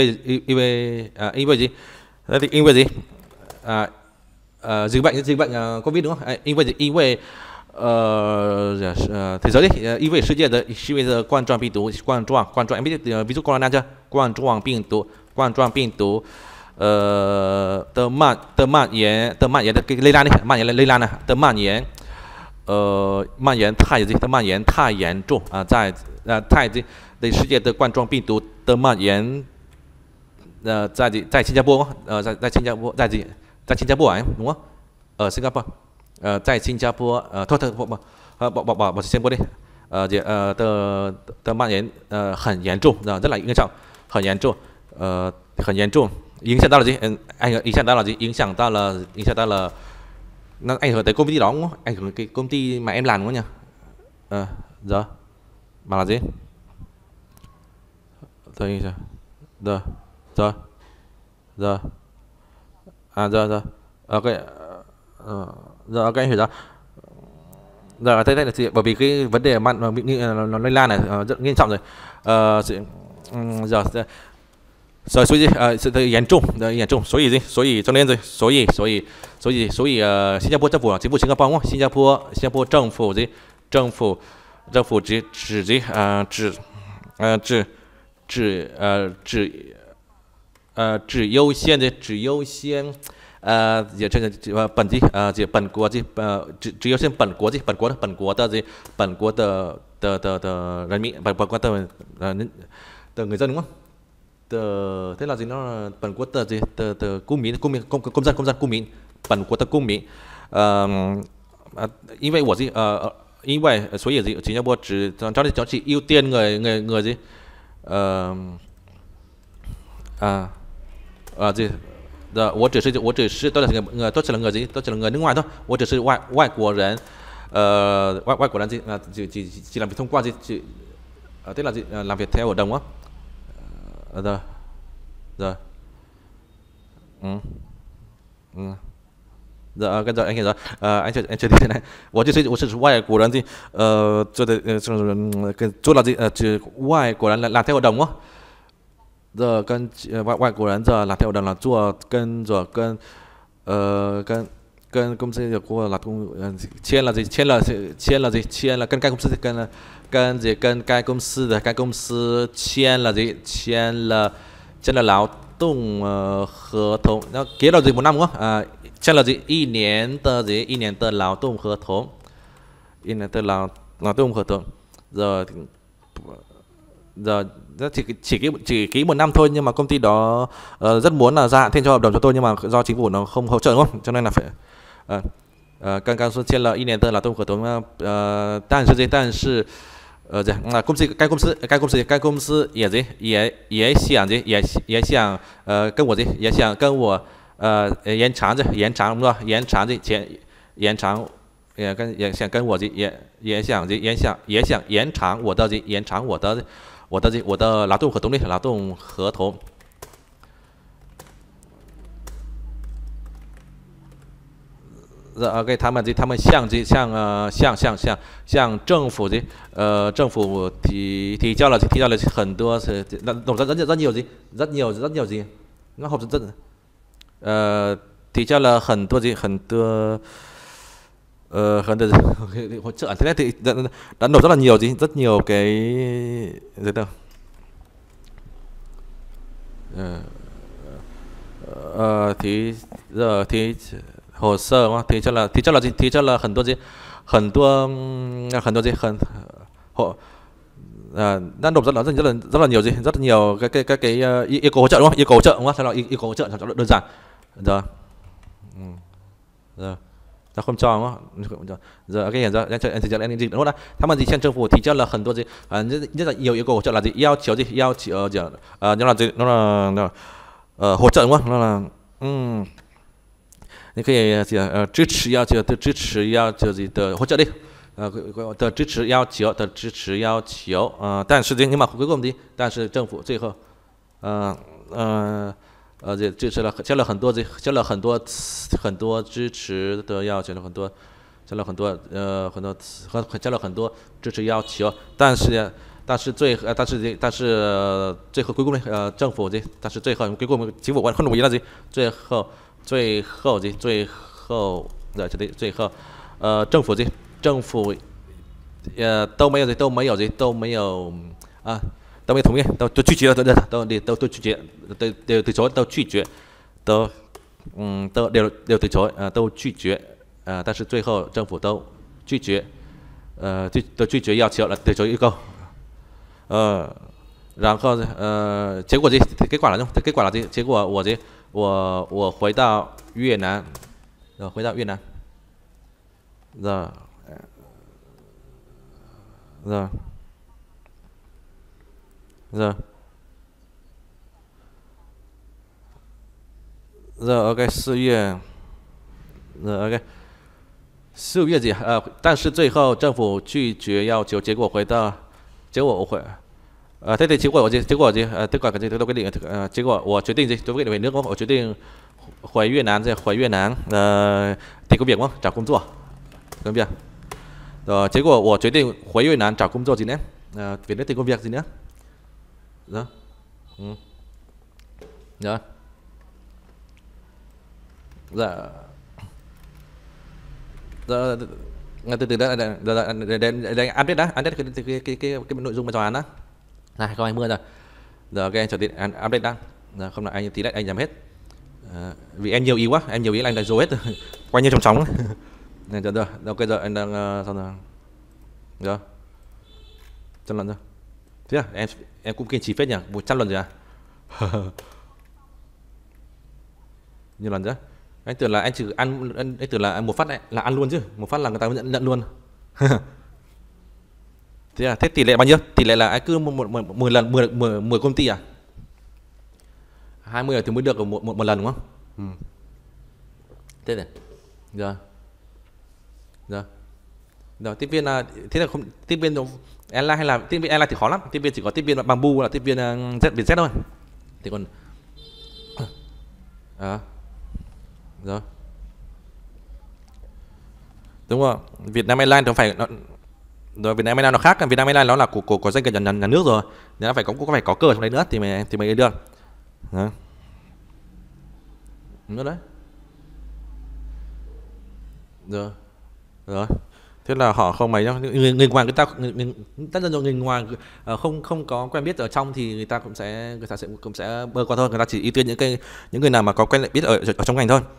về gì? Thế thì ý về gì? Dịch bệnh Covid đúng không? Ý về gì? Ý về thế giới đi. Ý về世界的冠状病毒，冠状em biết ví dụ corona chưa? 冠状病毒的蔓延的cái lây lan đi, lây lan này, 的蔓延太严重在世界的冠状病毒的蔓延在新加坡在新加坡在新加坡đúng không? Ở Singapore, 在新加坡thôi bỏ Singapore đi. The 蔓延很严重，rất là nghiêm trọng, 很严重，影响到了gì? Ảnh hưởng到了nó ảnh hưởng tới công ty đó đúng không? Ảnh hưởng cái công ty mà em làm đúng không nhỉ? Giờ mà là gì? Rồi ok. Giờ ok, anh hiểu rồi. Giờ thế là bởi vì cái vấn đề nó lây lan này rất nghiêm trọng rồi. Giờ所以严重，所以cho nên rồi，所以新加坡政府chính phủ Singapore đúng không? 新加坡政府只优先也这个本国只优先本国的人民本国的người dân đúng không? Thế là gì? Nó là本国的公民公民本国的公民因为我是因为所以新加坡只ưu tiên người gì gì giờ 我只是 tôi là người tôi chỉ là người gì tôi chỉ là người nước ngoài thôi 我只是 ngoại của人ngoại của gì chỉ làm việc thông qua gì tức là gì làm việc theo hợp đồng á rồi rồi giờ cái giờ anh hiểu rồi anh chưa đi thế này 我是 ngoại của人gì cho chỗ là gì chỉ ngoại của人 làm theo hợp đồng á giờ 跟外国人giờ làm theo hợp đồng là做跟rồi跟公司有过là签了gì签了gì签了跟该公司跟该公司的该公司签了gì签了劳动合同，然后ký了gì 1 năm đúng không签了gì 1 年的gì 1 年的劳动合同1 年的劳动合同giờ chỉ ký 1 năm thôi nhưng mà công ty đó rất muốn là gia hạn thêm cho hợp đồng cho tôi nhưng mà do chính phủ nó không hỗ trợ đúng không cho nên là phải 刚刚说签了1年的劳动合同但是该公司也想跟我延长đúng không延长也想跟我也想延长我的劳动合同OK 他们向政府提交了很多rất nhiều gì nó học rất提交了很多hỗ trợ thế này thì đã nộp rất nhiều cái giấy tờ thì hồ sơ đúng không? Thì cho là 很多họ đã nộp rất là nhiều rất nhiều cái yêu cầu hỗ trợ đúng không? Yêu cầu hỗ trợ đúng không? Sao là yêu cầu hỗ trợ cho đơn giản rồi rồi他không cho đúng không? Giờ cái hiện giờ anh chỉ anh gì nữa đã. 他们以前政府提交了很多rất là nhiều yêu cầu hỗ trợ là gì? 要求nó là gì? Nó là hỗ trợ đúng không? Nó là你可以支持要求gì的hỗ trợ đi的支持要求但是nhưng mà cuối cùng gì 但是政府最后支持了很多支持的要求很多交了很多支持要求但是最后cuối cùng政府gì 但是最后cuối cùng chính phủ không đồng ý là gì 最后政府都没有同意都拒绝了都拒绝都từ chối都拒绝都từ chối都拒绝但是最后政府都拒绝都拒绝要求了từ chối yêu cầu然后结果kết quả là gì结果我回到越南rồi OK 4月OK 4月几但是最后政府拒绝要求结果我回thế thì kết quả cái quyết định kết quả 我决定tôi quyết định về nước我决定回越南tìm công việc không找工作công việc rồi kết quả 我决定回越南找工作gì nữa về nước tìm công việc gì nữa đó rồi từ đó update đó cái nội dung bài toán đó này 2020 rồi giờ cái anh chuẩn bị update đó giờ không là anh tí đấy anh làm hết vì em nhiều ý quá anh đang rồi hết quay như chóng này giờ đâu cái giờ anh đang xong rồi rồi trăm lần rồi thế à em cũng kiên trì phết nhỉ 100 lần rồi à nhiều lần chứ anh tưởng là anh chỉ ăn anh tưởng là một phát này là ăn luôn chứ một phát là người ta nhận luôn Thế tỷ lệ bao nhiêu? Tỷ lệ là cứ 10 lần 10 công ty à? 20 là thì mới được một lần đúng không? Ừ. Thế này. Rồi. Rồi. Rồi tiếp viên là thế là không tiếp viên airline hay là tiếp viên airline thì khó lắm. Tiếp viên chỉ có tiếp viên Bamboo là tiếp viên Vietjet thôi. Thì còn rồi. Đúng rồi. Vietnam Airlines nó phải rồi Vietnam Airlines nó khác, Vietnam Airlines nó là của doanh nghiệp nhà nước rồi. Nó phải có cờ trong đấy nữa thì mày được. Đó. Nữa đấy. Rồi. Thế là họ không mấy đâu. Người ngoài người ta tất nhiên rồi, người ngoài không có quen biết ở trong thì người ta cũng sẽ bơ qua thôi, người ta chỉ ưu tiên những người nào mà có quen biết ở trong ngành thôi.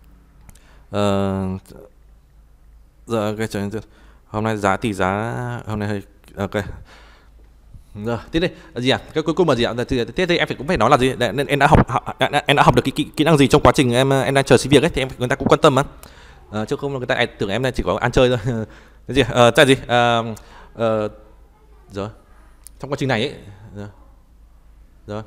Giờ hôm nay tỷ giá hôm nay hơi ok. Rồi, tiếp đi gì à? Cái cuối cùng là gì ạ? Thế thì em cũng phải nói là gì? Em đã học được kỹ năng gì trong quá trình em đang chờ xin việc ấy thì người ta cũng quan tâm á. Chứ không người ta tưởng em chỉ có ăn chơi thôi. Cái gì? Tại gì? Rồi. Trong quá trình này ấy. Rồi.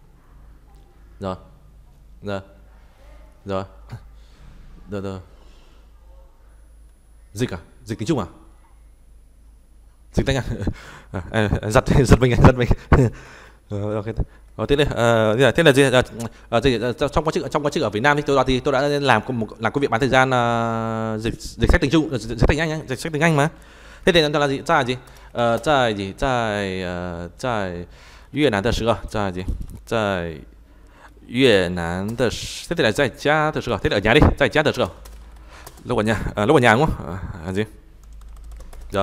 Dịch à? Dịch tiếng Trung à? Dịch tiếng Anh giật mình. Ok. Thế là gì? Trong quá trình ở Việt Nam thì tôi đã làm công việc bán thời gian dịch sách tiếng Trung, dịch sách tiếng Anh mà. Thế thì là gì? Tại gì? Tại Việt Nam 的时候，在gì? 在越南的thế thì là tại gia的时候，thế là ở nhà đi, tại gia 的时候。lúc ở nhà đúng không? Gì? Rồi.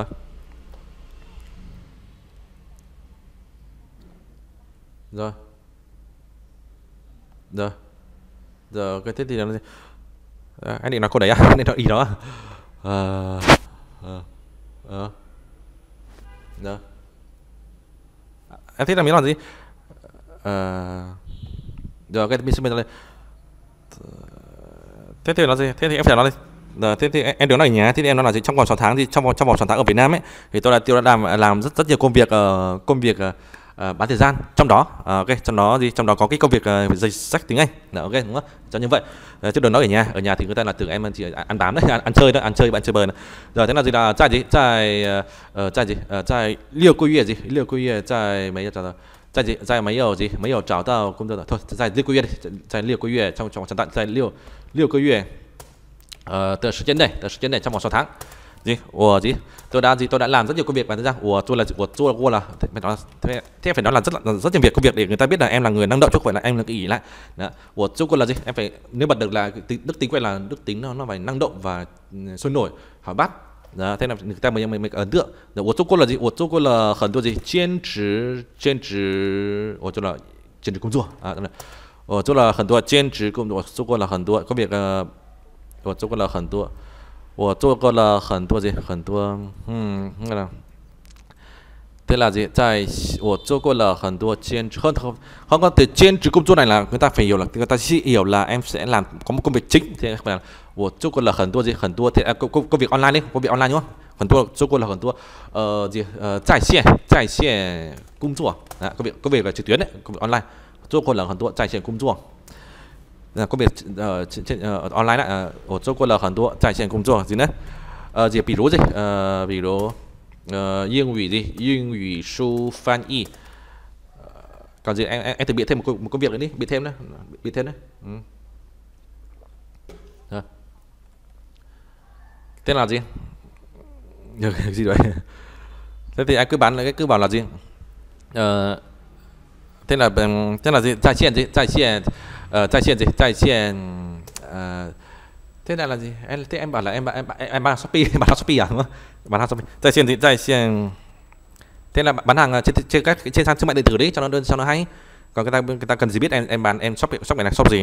Giờ cái thế thì là gì? Anh định nói câu đấy à? Anh định nói ý đó à? Rồi. Thế là mình làm gì? Rồi cái mình là thế thì là gì? Thế thì em phải nói đi. Thế thì em đứng ở nhà, thế thì em nói là gì? Trong vòng 6 tháng thì trong vòng 6 tháng ở Việt Nam ấy thì tôi đã làm rất nhiều công việc bán thời gian trong đó. Ok, trong đó có cái công việc dịch sách tiếng Anh. Ok đúng không? Cho như vậy. Chứ đừng nói ở nhà thì người ta là tưởng em chỉ ăn bám đấy, ăn chơi bạn chơi bời này. Rồi thế là gì là tại gì? Tại 6个月gì? 6个月在没有找到在没有找到工作的，在6个月在6个月trong在6个月的时间内trong vòng 6 tháng tôi đã làm rất nhiều công việc và thực ra tôi là thế phải nói là rất nhiều việc công việc để người ta biết là em là người năng động chứ không phải là em là cái ỷ lại. Đó, tôi là gì? Em phải nếu bật được là đức tính là đức tính nó phải năng động và sôi nổi, hỏi bắt. Đó, thế là người ta mới ấn tượng. Rồi là gì? tôi là 很多gì? 兼职我做了兼职工作啊，我做了很多兼职工作，我做过了很多工作，我做过了很多。我做过了很多那个，thế là gì?我做过了很多兼职，không có từ兼职工作 này là người ta phải hiểu là người ta sẽ hiểu là em sẽ làm có một công việc chính thì phải là 我做过了很多很多 thì công việc online đi, công việc online đúng không? 很多做过了很多在线工作，công việc là trực tuyến đấy, công việc online 做过了很多在线工作。công việc online lại 我做过了很多在线工作gì nữa比如英语英语书翻译còn gì em thử biết thêm một công việc nữa đi, biết thêm đấy. Thế là gì? Gì đấy? Thế thì anh cứ bảo là gì? Thế là gì? 在线在线thế là gì? Em bảo là em bán Shopee, à đúng không? Bán hàng Shopee. 在线 在线 thế là bán hàng trên sàn thương mại điện tử đấy cho nó hay. Còn người ta cần gì biết em bán em shop này là shop gì?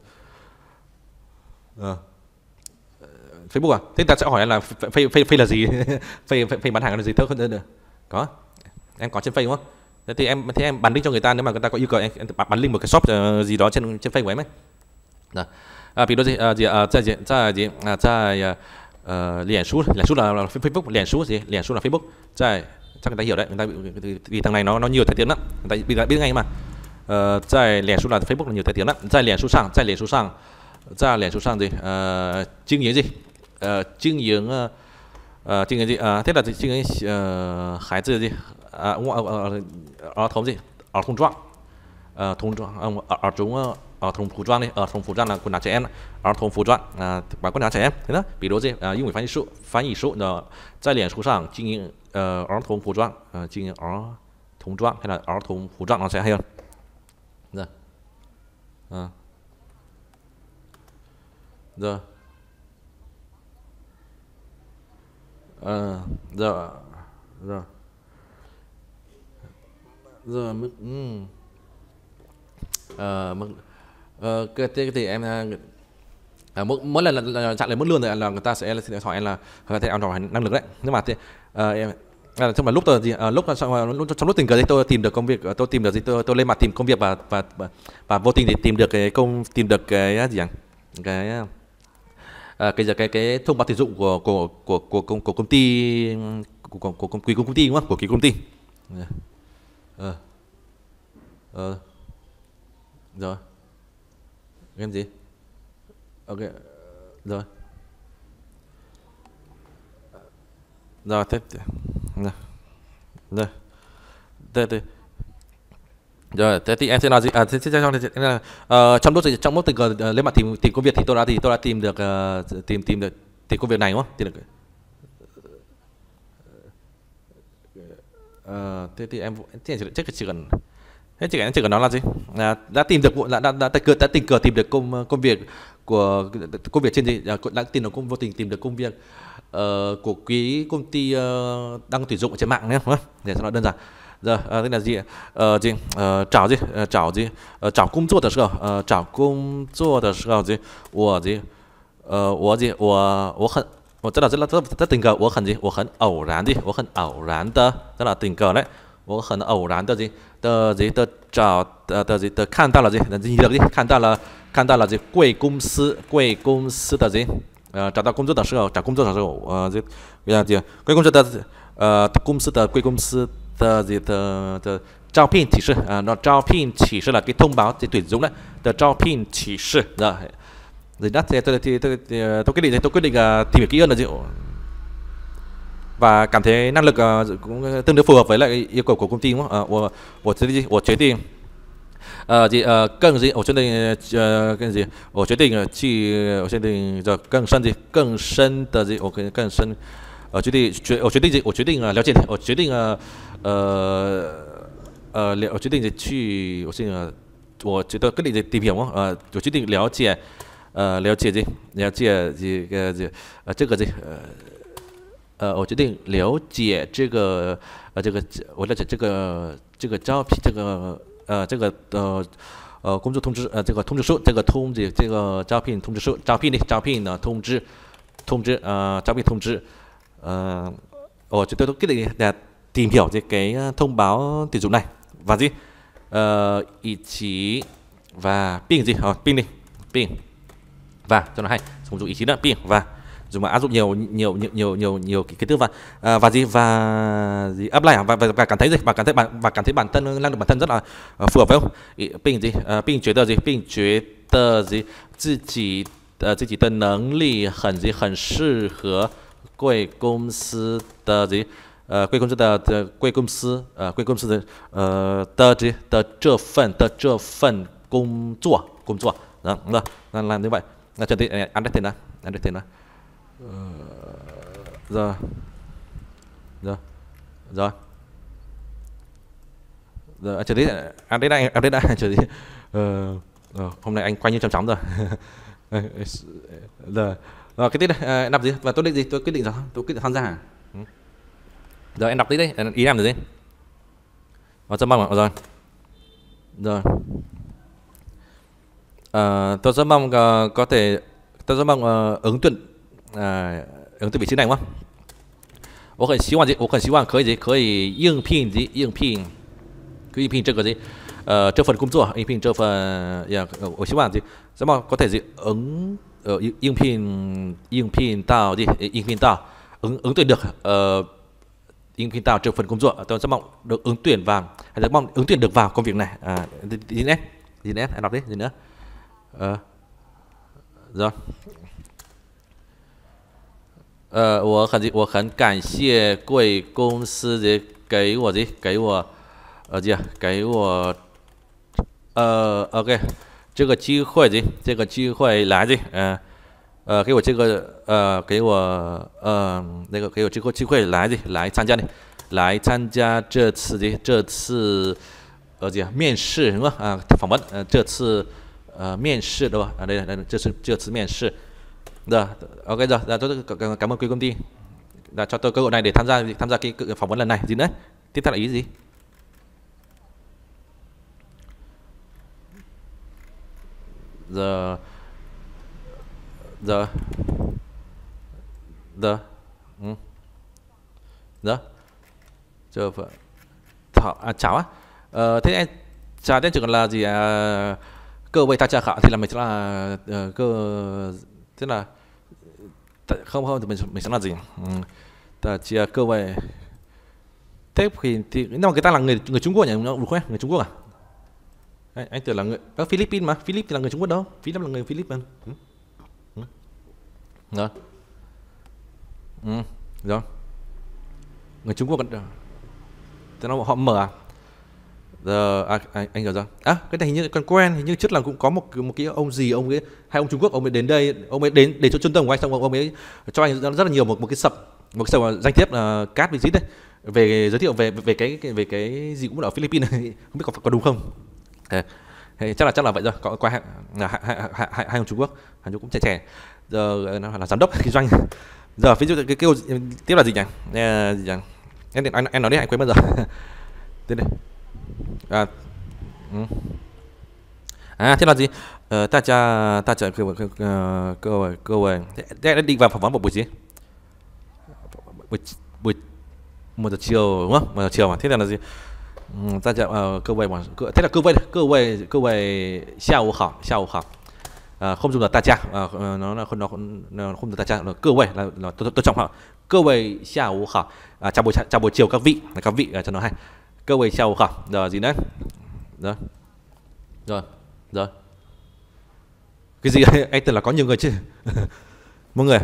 Facebook à? Thế ta sẽ hỏi là Face là gì? Face bán hàng là gì? Thôi không được. Có. Em có trên Face đúng không? Thế em bán link cho người ta nếu mà người ta có yêu cầu em bán link một cái shop gì đó trên Facebook của em ấy. Đó. 比如在脸书là Facebook， 脸书là Facebook， 在 chắc người ta hiểu đấy, người ta vì thằng này nó nhiều thứ tiếng lắm, người ta biết ngay mà. Tại lẻ số là Facebook là nhiều thứ tiếng lắm. Tại lẻ số sang, gì? Kinh nghiệm gì? Kinh nghiệm gì? Thế là kinh nghiệm孩子gì? Ở thống gì? Ở thông trọng. Ở thông phục trang đi, ở thông phục trang là quần áo trẻ em, ở thông phục trang bán quần áo trẻ em, thế đó. Ví dụ gì? 英语翻译术呢，在脸书上经营儿童服装，经营儿童装hay là儿童服装nó sẽ hay hơn. Rồi, rồi, rồi, rồi, rồi, mức cái thì em mỗi lần là chặn lấy mức lương là người ta sẽ hỏi em là em hỏi năng lực đấy, nhưng mà thì em trong mà lúc tôi gì trong lúc tình cờ thì tôi tìm được công việc, tôi tìm được gì, tôi lên mặt tìm công việc và vô tình thì tìm được cái gì nhỉ, cái thông báo tuyển dụng của công ty, của công ty đúng không, của kỳ công ty. Rồi game gì, ok, rồi rồi thế rồi rồi thế thì em sẽ nói gì, trong lúc tình cờ lên mạng tìm công việc thì tôi đã tìm được tìm công việc này đúng không, tìm được. Thế thì em chắc chỉ cần thế chỉ cần nói là gì, đã tìm được đã tình cờ tìm được công việc của công việc trên gì, đã vô tình tìm được công việc của quý công ty đang tuyển dụng ở trên mạng nhé, để cho nó đơn giản. Giờ thế là gì,找工作的时候，我真的tình cờ，我很偶然的，真的tình cờ đấy，我很偶然的看到了看到了贵公司的找到工作的时候，贵公司的贵公司的招聘启事，nó 招聘启事 là cái thông báo tuyển dụng đấy, the 招聘启事rồi. Rồi đó thì tôi quyết định tìm hiểu kỹ hơn là gì, và cảm thấy năng lực cũng tương đối phù hợp với lại yêu cầu của công ty đúng không? 我决定更深的我决定了解，我觉得跟你tìm hiểu我决定了解这个我决定了解这个我了解这个招聘工作通知这个通知书，这个招聘通知书，招聘的通知招聘通知，我觉得都quyết định là tìm hiểu cái thông báo tuyển dụng này và gì, ý chí và ping gì, ping và cho nó hay, dùng ý chí đó ping và dùng mà áp dụng nhiều cái từ và gì apply và cảm thấy gì và cảm thấy bản thân năng lực bản thân rất là phù hợp với không,并gì并觉得自己的能力很适合贵公司的贵公司的这份工作那làm như vậy là chuẩn bị understand đó. Rồi chuẩn bị understand chuẩn bị hôm nay anh quay như chăm chóng rồi. Rồi cái tiếp đây em đọc gì và tôi định gì, tôi quyết định tham gia. Rồi em đọc tí đấy, ý em là gì? Rất mong rồi. Tôi rất mong tôi rất mong ứng tuyển vị trí này đúng không? 我很希望可以应聘这个这份工作，应聘这份我希望怎么có thể应聘到应聘到ứng tuyển được in kiến tạo trường phần công作. Tôi rất mong được ứng tuyển vào, hay rất mong ứng tuyển được vào công việc này. Gì nữa, anh đọc đi, gì nữa. Rồi. 我很感谢贵公司的给我OK 这个机会来给我这个给我那个给我这个机会来参加这次面试什么访问这次面试对吧đây这次面试rồi ok rồi tôi cảm ơn quý công ty đã cho tôi cơ hội này để tham gia cái phỏng vấn lần này gì nữa tiếp theo là ý gì giờ chờ chào á thế em chào đến trường là gì cơ vậy ta chào khảo thì là mình sẽ là tức là không thì mình sẽ là gì ta chia cơ vậy thế thì nhưng mà người ta là người Trung Quốc nhỉ đúng không người Trung Quốc à anh tưởng là người ở Philippines mà Philippines là người Trung Quốc đâu Philippines là người Philippines rồi rồi người Trung Quốc còn nó họ mở giờ anh hiểu rồi cái này hình như con quen hình như trước là cũng có một cái ông gì ông ấy hai ông Trung Quốc ông ấy đến đây ông ấy đến cho trung tâm của anh xong ông ấy cho anh rất là nhiều một cái sập danh thiếp là card visit đấy về giới thiệu về cái gì cũng ở Philippines này không biết có đúng không chắc là vậy rồi có qua hai ông Trung Quốc cũng trẻ giờ là giám đốc kinh doanh giờ ví dụ cái kêu tiếp là gì nhỉ anh nói đi anh quên mất rồi tên này thế là gì ta chờ cơ hội đã đi vào phỏng vấn một buổi gì buổi 1 giờ chiều đúng không 1 giờ chiều mà thế là gì ta chờ cơ hội mà thế là cơ hội下午好không dùng là ta cha nó không dùng ta cha cơ hội là tôi trọng họ cơ hội 下午好chào buổi chiều các vị cho nó hay cơ hội 下午好rồi gì nữa rồi cái gì anh tưởng là có nhiều người chứ mọi người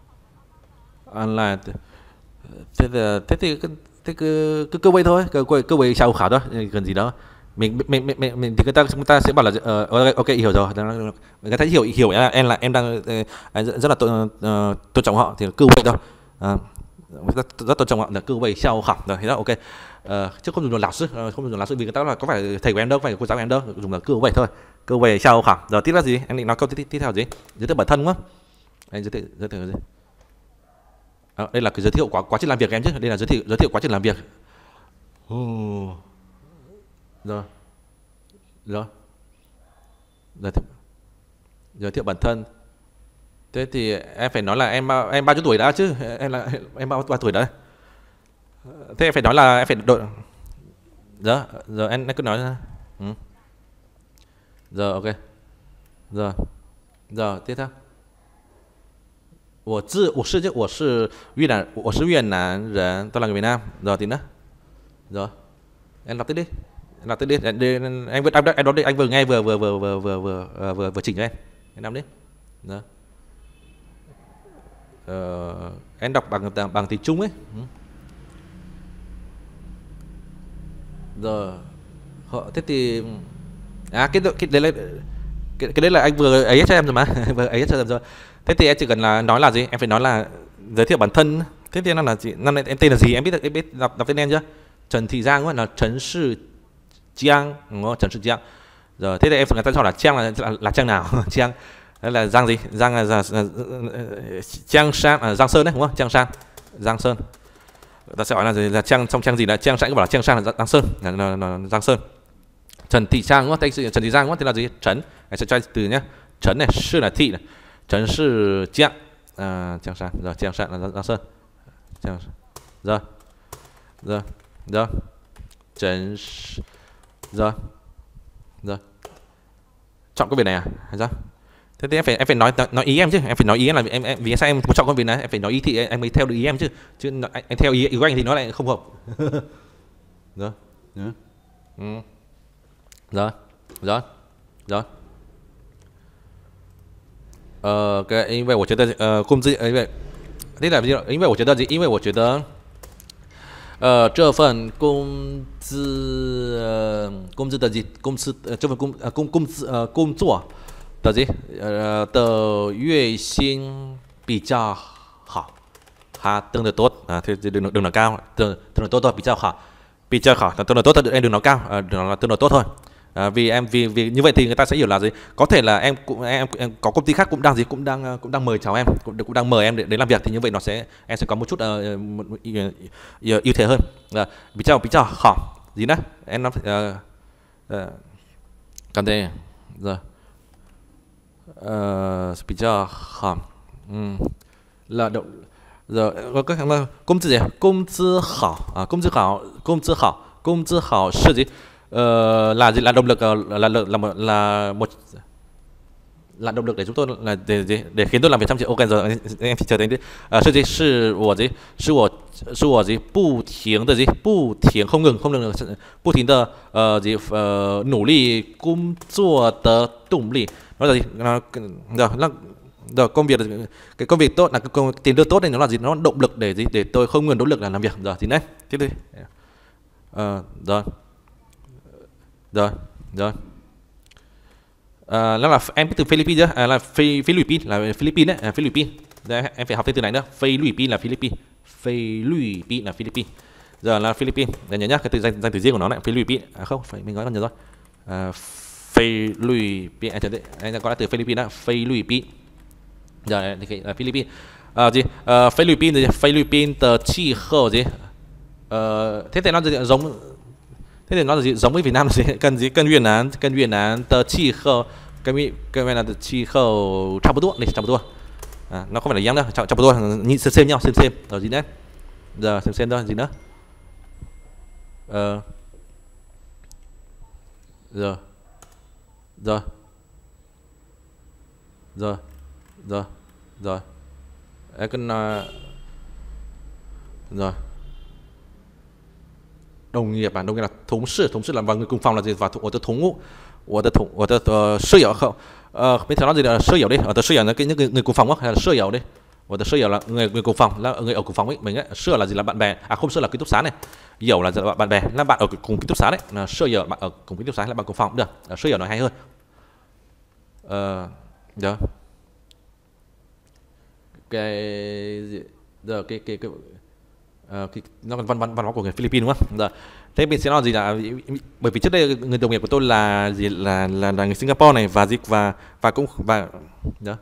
là thế thì cứ cơ hội thôi cơ hội 下午好thôi cần gì đó mình thì người ta sẽ bảo là ok hiểu rồi người ta hiểu em đang rất là tôn trọng họ thì cơ hội thôi rất tôn trọng họ là cơ hội 下午好rồi thế đó ok chứ không dùng là lão sư vì người ta là có phải thầy của em đâu phải cô giáo của em đâu dùng là cơ hội thôi cơ hội 下午好rồi tiếp là gì em định nói câu tiếp theo gì giới thiệu bản thân đúng không anh giới thiệu gì đây là cái giới thiệu quá trình làm việc em chứ đây là giới thiệu quá trình làm việc rồi giới thiệu bản thân thế thì em phải nói là em bao nhiêu tuổi đã chứ em bao tuổi đấy thế em phải nói là em phải đội giờ em cứ nói ra giờ ok giờ tiếp theo 我是越南人tôi là người Việt Nam rồi thì nữa rồi em đọc tiếp đi anh vừa nghe vừa chỉnh cho em đọc đi rồi em đọc bằng tiếng Trung ấy rồi thế thì cái đấy là anh vừa ấy cho em rồi mà vừa ấy cho em rồi thế thì em chỉ cần là nói là gì em phải nói là giới thiệu bản thân thế thì là gì năm nay em tên là gì em biết đọc tên em chưa Trần Thị Giang là Trần Sư Giang đúng không Trần Sư Giang rồi thế thì em người ta hỏi là Giang là Giang nào Giang đấy là Giang gì Giang là Giang Sang Giang Sơn đấy đúng không Giang Sơn ta sẽ hỏi là gì là Giang trong Giang gì là Giang sẽ bảo là Giang Sang là Giang Sơn là Giang Sơn Trần Thị Giang đúng không Trần Thị Giang đúng không thế là gì Trần anh sẽ cho từ nhé Trần này Sư là Thị này Trần Sư Giang Giang Sang rồi Giang Sang là Giang Sơn rồi Trần rồi chọn cái việc này hay sao Thế thì em phải nói ý em chứ, em phải nói ý em là em vì sao em muốn chọn công việc này, em phải nói ý thì em mới theo được ý em chứ, chứ anh theo ý của anh thì nó lại không hợp. Rồi. Ừ. Rồi. Rồi. Rồi.因为我觉得工资对的，因为我觉得这份工资的这份工作的的月薪比较好，ha tương đối tốt thì đừng nói cao, tương đối tốt thôi,比较好, tương đối tốt thôi, em đừng nói cao, tương đối tốt thôi. Vì như vậy thì người ta sẽ hiểu là gì, có thể là em có công ty khác cũng đang mời chào em, cũng đang mời em để làm việc, thì như vậy em sẽ có một chút ưu thế hơn. Bí chào hỏng gì nữa em nói còn đây rồi bí chào hỏng là động rồi có các công tư gì, công tư hảo công tư hảo là gì, là gì, là động lực, là động lực để chúng tôi là để khiến tôi làm việc chăm chỉ. Ok rồi em chờ đến是gì,是我不停的không ngừng不停的努力工作的动力. Nó là gì, rồi công việc tốt là tiền lương tốt này, nó là gì, nó động lực để tôi không ngừng nỗ lực là làm việc. Rồi thì đấy tiếp đi. Rồi nó là em biết từ Philippines chứ, là Philippines đấy, Philippines. Đấy, em phải học thêm từ này nữa, Philippines là Philippines. Giờ là Philippines, để nhớ nhá, cái từ danh từ riêng của nó này, Philippines. Không phải mình nói còn nhớ rồi. Philippines, anh gọi là từ Philippines đó, Philippines. Giờ thì là Philippines. Philippines的气候gì? Thế thì nó giống. Thế thì nó là gì, giống với Việt Nam là gì? Cần Việt Nam的气候跟越南的气候差不多, nó không phải là giống đâu,差不多, nhìn xem nhau, xem rồi gì nữa, giờ xem thôi gì nữa, rồi em cần rồi đồng nghiệp là同事là và người cùng phòng là gì, và我的舍友没想到gì là舍友đi, ở từ舍友là những người cùng phòng đó, hay là舍友đi, ở từ舍友là người cùng phòng, là người ở cùng phòng với mình ấy.舍là gì, là bạn bè, không舍là ký túc xá này,友là bạn bè, là bạn ở cùng ký túc xá đấy, là舍友, bạn ở cùng ký túc xá là bạn cùng phòng, được,舍友nói hay hơn. Đó nó còn văn hóa của người Philippines đúng không? Rồi. Thế mình sẽ nói gì là bởi vì trước đây người đồng nghiệp của tôi là gì, là người Singapore này, và cũng đó.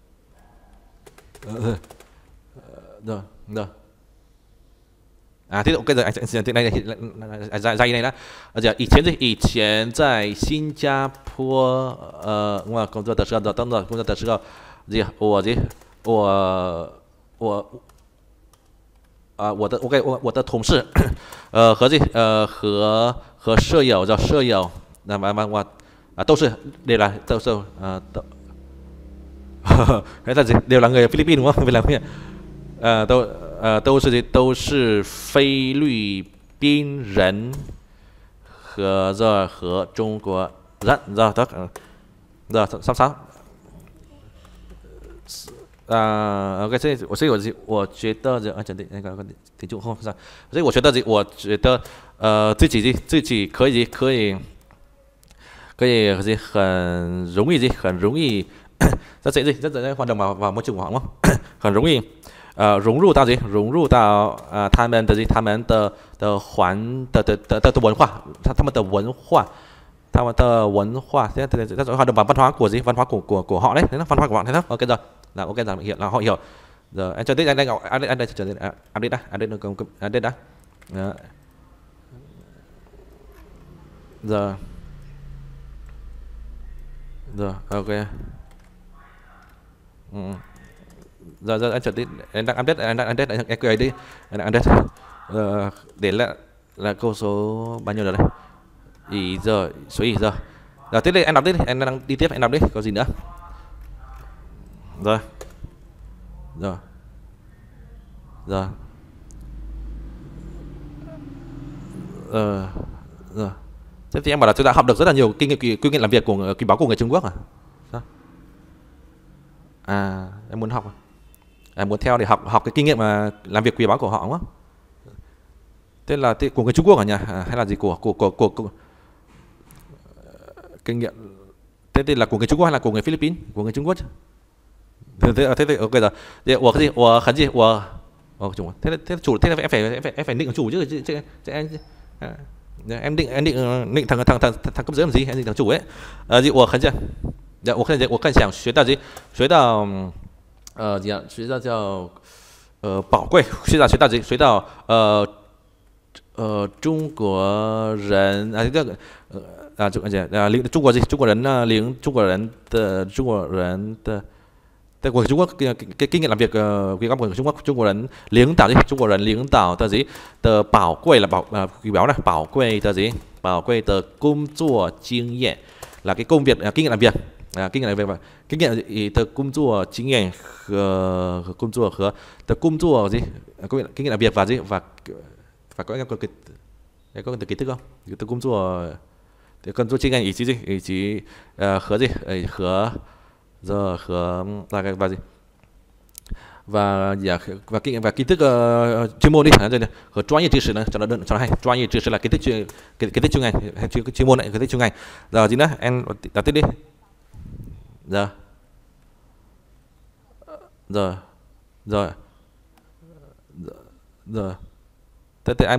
Rồi. Thế ok rồi, anh thế này dạy này đã. Giờ 以前在新加坡我工作的时候，工作的时候，我的同事和舍友叫舍友，那我都是đều là cái là gì, đều là người Philippines đúng không? Vì là都是菲律宾人和中国人，rồi đó, rồi sao OK， 所以我觉得那个题目后上，所以我觉得自己可以很容易在hoạt động vào môi trường của họ đúng không? 很容易融入到他们的文化，他们的文化，thế hoạt động vào văn hóa của họ đấy, văn hóa của họ thế đó. Ok rồi. Là ok rằng hiện là họ hiểu. Giờ anh cho tiếp, anh đây chờ update đã. Giờ ok. Giờ anh chờ tiếp, anh đang update, anh QA đi, anh đang update. Để là câu số bao nhiêu rồi đây? Số giờ. Rồi tiếp đi, anh đọc tiếp, anh đang đi tiếp, anh đọc đi, có gì nữa? Rồi. Rồi. Rồi. Rồi. Thế thì em bảo là tôi đã học được rất là nhiều kinh nghiệm làm việc của quý báu của người Trung Quốc à? Sao? À, em muốn học à? Em muốn theo để học cái kinh nghiệm mà làm việc quý báu của họ đúng không? Thế là của người Trung Quốc à nhỉ? Hay là gì của kinh nghiệm? Thế thì là của người Trung Quốc hay là của người Philippines? Của người Trung Quốc chứ? Thế ok rồi. Thế ủa cái gì? Ủa khẩn gì? Ủa chủ. Thế chủ thế là em phải định của chủ chứ em em định thằng cấp dưới làm gì? Em định thằng chủ ấy. Gì ủa khẩn gì? Dạ,我看想学到学到gì ạ? 学到叫宝贵，学到学到中国人啊这个中国中国人呢领中国人的在của Trung Quốc cái kinh nghiệm làm việc quý báu của Trung Quốc Trung Quốc人领导Trung Quốc人领导的gì的宝贵là quý báu này bảo贵的gì bảo贵的工作经验 là cái công việc kinh nghiệm làm việc kinh nghiệm làm việc và kinh nghiệm的工作经验和工作和的工作gì kinh nghiệm làm việc và gì và có em có từ kiến thức không từ công作thì công作经验以及以及和gì和giờ和và gì và kiến thức chuyên môn đi和专业知识呢cho nó hay专业知识 là kiến thức chuyên ngành hay chuyên môn này kiến thức chuyên ngành giờ gì nữa em đặt tiếp đi giờ thế thì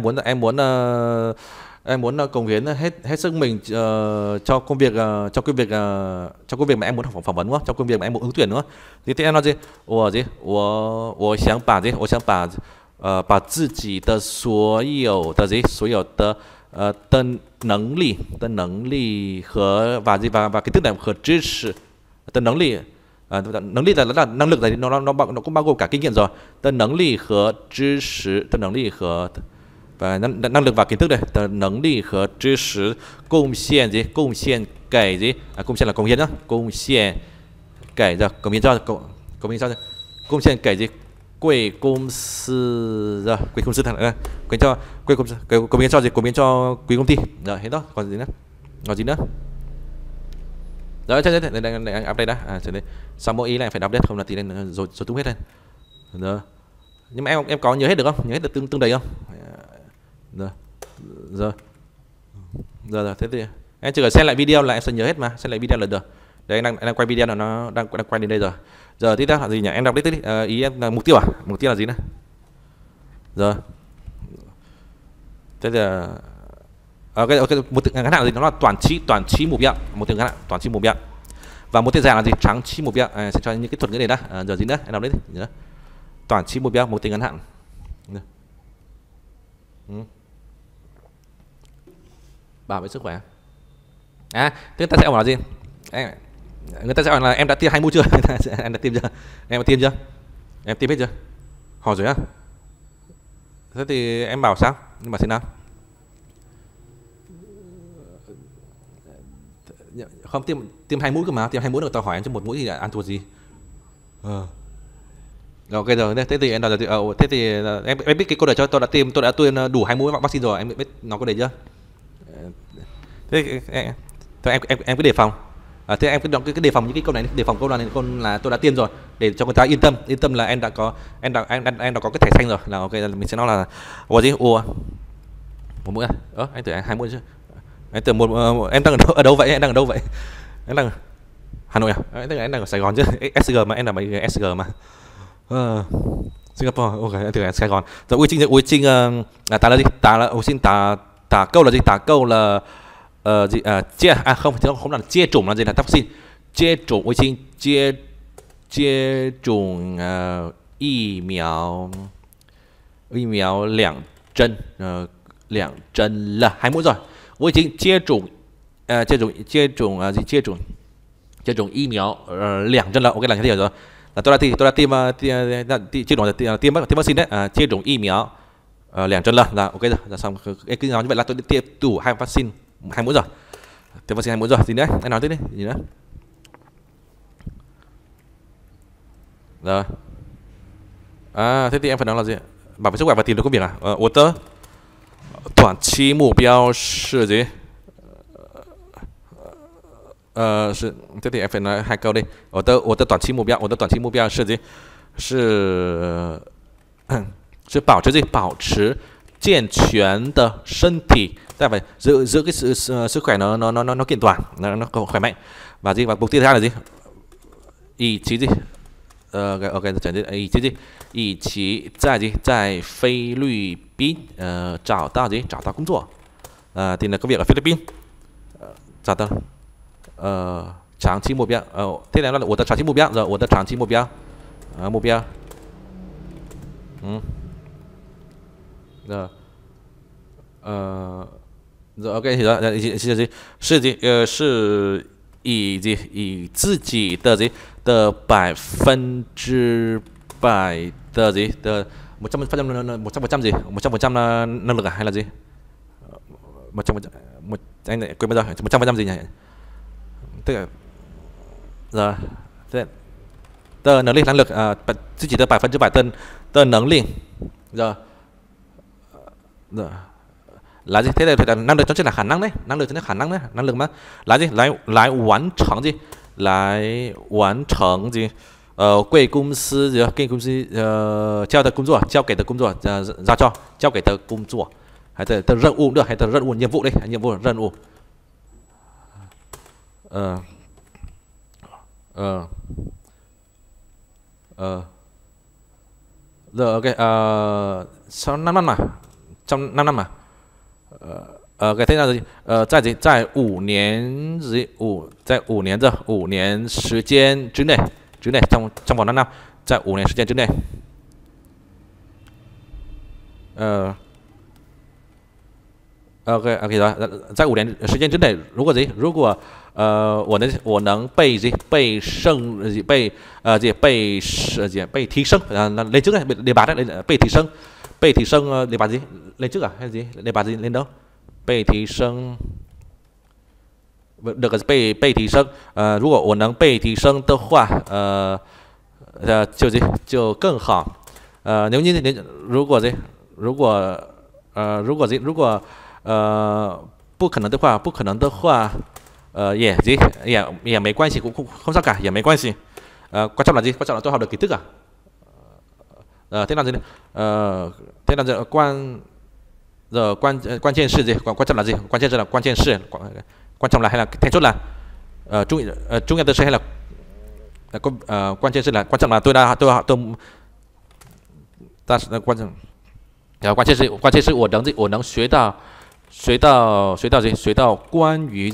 em muốn cống hiến hết sức mình cho công việc mà em muốn phỏng vấn đúng không? Trong công việc mà em muốn ứng tuyển đúng không? Thì em nói gì? 我想把把自己的所有的能力和và cái tức là和知识的能力 năng lực là năng lực này nó cũng bao gồm cả kinh nghiệm rồi. Tân năng lực和知识 tân năng lực và năng lực và kiến thức đây. Tân năng lực和知识 贡献gì? 贡献给gì?贡献là cống hiến nhá. 贡献给rồi cống hiến cho贡献给gì? 贵公司rồi贵公司thằng cống hiến cho gì? Cống hiến cho quý công ty. Rồi hết đó. Còn gì nữa? Đấy, thế đây update đã. Đây. Sau mỗi ý là em phải update không là tí lên rồi tung hết lên. Rồi. Nhưng mà em có nhớ hết được không? Nhớ hết được tương đầy không? Rồi. Thế thì em chỉ cần xem lại video là em sẽ nhớ hết mà. Xem lại video là được. Đấy anh đang quay video là nó đang quay đến đây rồi. Giờ tiếp theo là gì nhỉ? Em update đi. Ý em là mục tiêu à? Mục tiêu là gì nữa? Rồi. Thế là ok một từ ngắn hạn là gì? Nó là toàn trí mục tiêu. Một từ ngắn hạn toàn trí mục tiêu. Và một từ dài là gì? Trắng trí mục tiêu. Sẽ cho những cái thuật ngữ này đã. Giờ gì nữa? Em đọc đấy đi. Toàn trí mục tiêu, một từ ngắn hạn. Bảo vệ sức khỏe. Thế người ta sẽ bảo là gì? Người ta sẽ hỏi là em đã tiêm 2 mũi chưa? Em đã tiêm chưa? Em đã tiêm chưa? Em tiêm hết chưa? Hỏi rồi á. Thế thì em bảo sao? Nhưng mà thế nào? Không tiêm 2 mũi cơ mà, tiêm 2 mũi rồi tao hỏi em cho 1 mũi thì ăn thua gì? Rồi ok rồi, thế thì em nói là thế thì em biết cái câu này cho tôi đã tiêm đủ 2 mũi vaccine rồi, em biết nó có đấy chưa? Thế em cứ đề phòng. Thế em cứ đề phòng những cái câu này, đề phòng câu này là tôi đã tiêm rồi để cho người ta yên tâm là em đã có cái thẻ xanh rồi là ok, mình sẽ nói là ủa gì? Ủa 1 mũi à? Anh tưởng 2 mũi chứ. Anh tưởng em đang ở đâu vậy? Em đang ở đâu vậy? Em đang Hà Nội à? Em đang ở Sài Gòn chứ. SG mà em là mấy SG mà. Singapore. Ok, em tưởng Sài Gòn. Rồi Uy Trinh tả là gì? Tả câu là gì? Tả câu là gì chia không là chia chủng là gì là vaccine. Chia chủng Uy Trinh chia chủng y苗 2 针 2 针 là 2 mũi rồi. 我已经接种疫苗2 针了，OK là như thế rồi. Là tôi đã tiêm vaccine đấy, 接种疫苗2 针了là ok rồi. Là xong. Em cứ nói như vậy là tôi đã tiêm đủ 2 vaccine 2 mũi rồi. Tiêm vaccine 2 mũi rồi. Gì nữa? Anh nói tiếp đi. Gì nữa? Rồi. Thế thì em phải nói là gì? Bảo vệ sức khỏe và tìm được công việc à? 我的短期目标是gì? Thế thì em phải nói hai câu đi. 我的短期目标，我的短期目标是gì？是是保持gì？保持健全的身体，ta phải giữ giữ cái sức khỏe nó kiện toàn, nó khỏe mạnh. Và gì? Và mục tiêu thứ hai là gì? 以及gì? OK， 讲这以及gì？以及在gì？在菲律宾找到gì？找到工作，tìm được công việc ở Philippines，找到长期目标，thế này là 我的长期目标，rồi 我的长期目标，目标，rồi，rồi OK hiểu rồi，是gì？是以及以自己的gì？的100%的gì？的100%gì？100% năng lực à hay là gì? 100%, anh lại quên mất rồi, 100% gì nhỉ? Tức là rồi, tờ năng lực chỉ tờ 100% tờ năng lực rồi, rồi là gì? Thế là năng lực chính là khả năng đấy, năng lực chính là khả năng đấy, năng lực mà là gì? Lại hoàn thành gì? Lại hoàn thành gì? 贵公司贵公司交的工作，交给的工作giao cho，交给的工作。还的任务được hay任务nhiệm vụ đây nhiệm vụ任务rồi OK sau 5 năm mà trong 5 năm mà cái thế nào gì 在gì 在5年gì 在5年的5年时间之内trong vòng 5 năm 在5年时间之内OK OK rồi， 在5年时间之内，如果我能被被提升lên trước này đề bạt đấy被提升đề bạt gì lên trước à hay gì đề bạt gì lên đâu 被提升 được被提升如果我能被提升的话就更好nếu như如果不可能的话也没关系cũng không sao cả 也没关系quan trọng là gì quan trọng là tôi học được kiến thức à thế là gì thế là quan键是gì quan trọng là gì quan trọng là quan键是quan trọng là hay là then chốt là trung yếu hay là quan键是là quan trọng là tôi quan trọng关键是我能学到gì 学到关于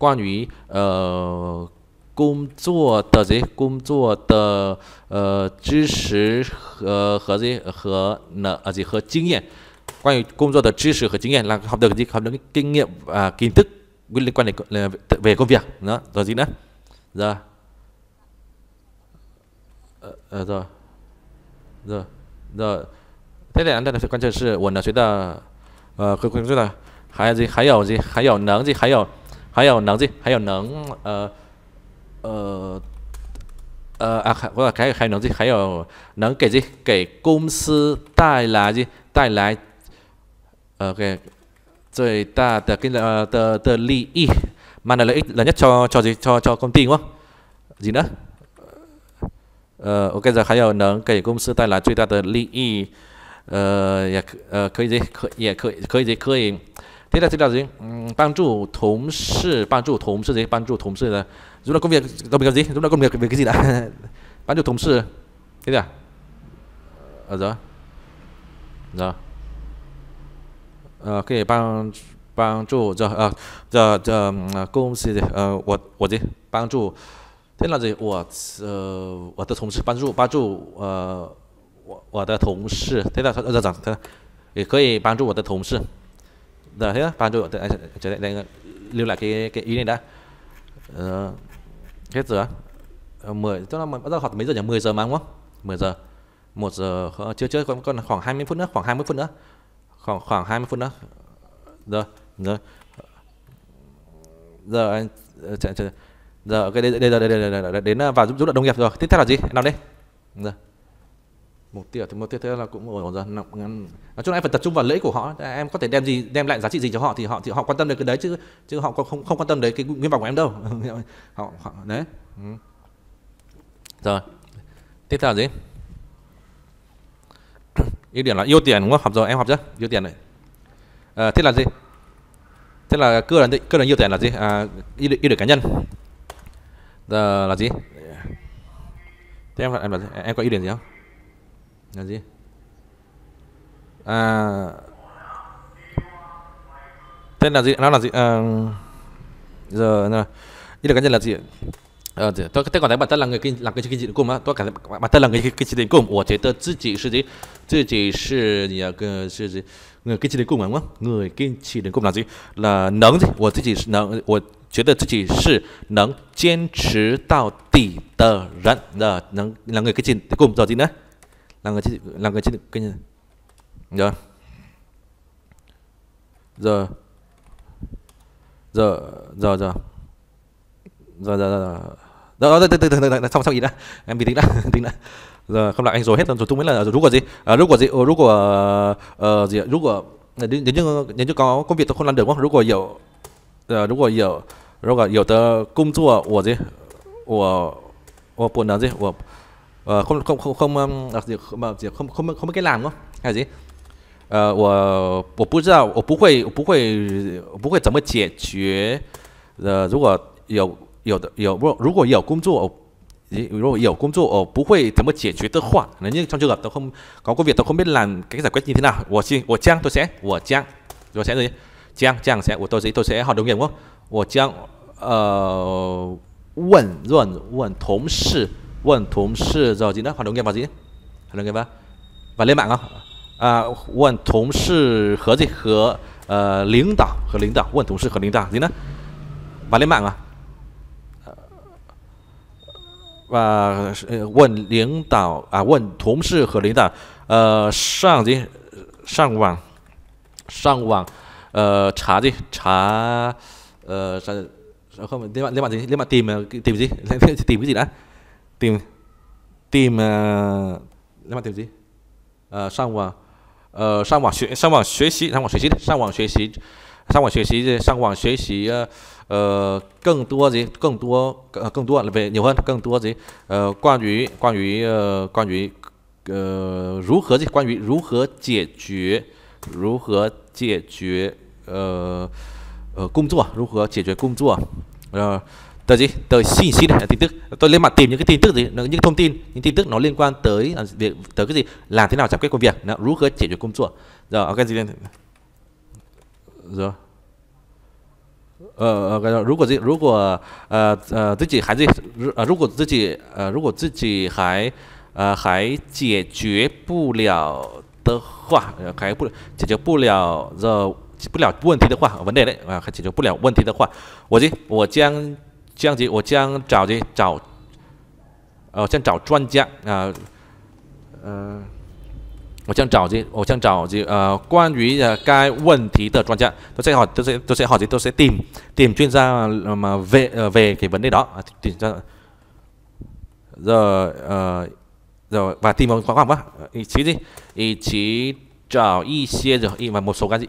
工作的知识和经验 关于工作的知识和经验 là học được gì học được cái kinh nghiệm kiến thức liên quan đến về công việc đó rồi gì nữa rồi thế là anh quan trọng là 我能学到关键是还有能还能还有能给给公司带来OK 最大的的利益 mà là lợi ích lớn nhất cho công ty đúng không gì nữa OK giờ 还有能给公司带来最大的利益也可以thế là gì 帮助同事gì 帮助同事的 giúp đỡ công việc gì giúp đỡ công việc về cái gì đã 帮助同事 thế à rồi OK 帮助公司我gì 帮助 thế là gì 我的同事帮助我的同事 thế là讲也可以帮助我的同事 rồi thế帮助lưu lại cái ý này đã hết rồi 10 tức là bắt đầu học mấy giờ nhỉ 10 giờ mà đúng không 10 giờ 1 giờ chưa còn khoảng 20 phút nữa khoảng 20 phút nữa khoảng 20 phút nữa giờ anh giờ ok đây đến vào giúp đỡ đồng nghiệp rồi tiếp theo là gì làm đây Rồi. Mục tiêu là cũng ổn rồi. Nói chung là em phải tập trung vào lợi ích của họ. Em có thể đem lại giá trị gì cho họ thì họ quan tâm đến cái đấy, chứ họ không quan tâm đến cái nguyện vọng của em đâu. họ đấy. Rồi. Tiếp theo là gì? Ưu điểm là ưu tiền đúng không? Học rồi, em học chưa? Ưu tiền này. Thế là gì? Thế là cơ là ưu tiền là gì? Ưu điểm cá nhân. Giờ là gì? Thế em có ưu điểm gì không? Là gì? Thế là gì? Nó là gì? Giờ ưu điểm cá nhân là gì? Tôi cảm thấy bản thân là người làm cái kinh tế cùng á, tôi cảm thấy bản thân là người kinh tế cùng. 我觉得自己是gì？自己是一个是gì？người kinh tế cùng đúng không? Người kinh tế cùng là gì? Là nâng gì? 我自己是能，我觉得自己是能坚持到底的人。能là người kinh tế cùng rồi gì nữa? Là người kinh tế rồi. Rồi, xong ý đã, em bình tĩnh đã. Giờ không lại anh rồi hết rồi, tung mới là rút của gì? Rút của gì? Rút của nếu như có công việc tôi không làm được không? Rút của hiểu的工作我gì？我不能gì？không biết cái làm không? Hay gì? 我不知道，我不会怎么解决。如果如果有工作，我不会怎么解决的话，nếu như trong trường hợp tôi không có công việc tôi không biết làm cái giải quyết như thế nào, tôi sẽ gì? Tôi sẽ hỏi đồng nghiệp không? 我将问同事rồi gì nữa? Hỏi đồng nghiệp vào gì? Hỏi đồng nghiệp vào và lên mạng không? 问同事和领导问同事和领导gì nữa? Và lên mạng à? Và 问领导问同事和领导上网查gì?查không lên mạng gì? Lên mạng tìm gì? Tìm cái gì đã? Tìm lên mạng tìm gì? 上网学习更多gì?更多là về nhiều hơn,更多gì? 关于如何gì? 关于如何解决工作，如何解决工作tờ gì? Tờ 信息này, tin tức. Tôi lên mạng tìm những cái tin tức gì, những tin tức nó liên quan tới cái gì, làm thế nào giải quyết công việc. Rú khớ giải quyết công việc. Rồi, cái gì lên? Rồi.如果自己还是如果自己还解决不了的话，解决不了问题的话，问题đấy还解决不了问题的话，我将找专家我将找关于该问题的专家，tôi sẽ tìm chuyên gia mà về cái vấn đề đó, tìm ra rồi và tìm một khoa học á, ý chí找一些và một số cái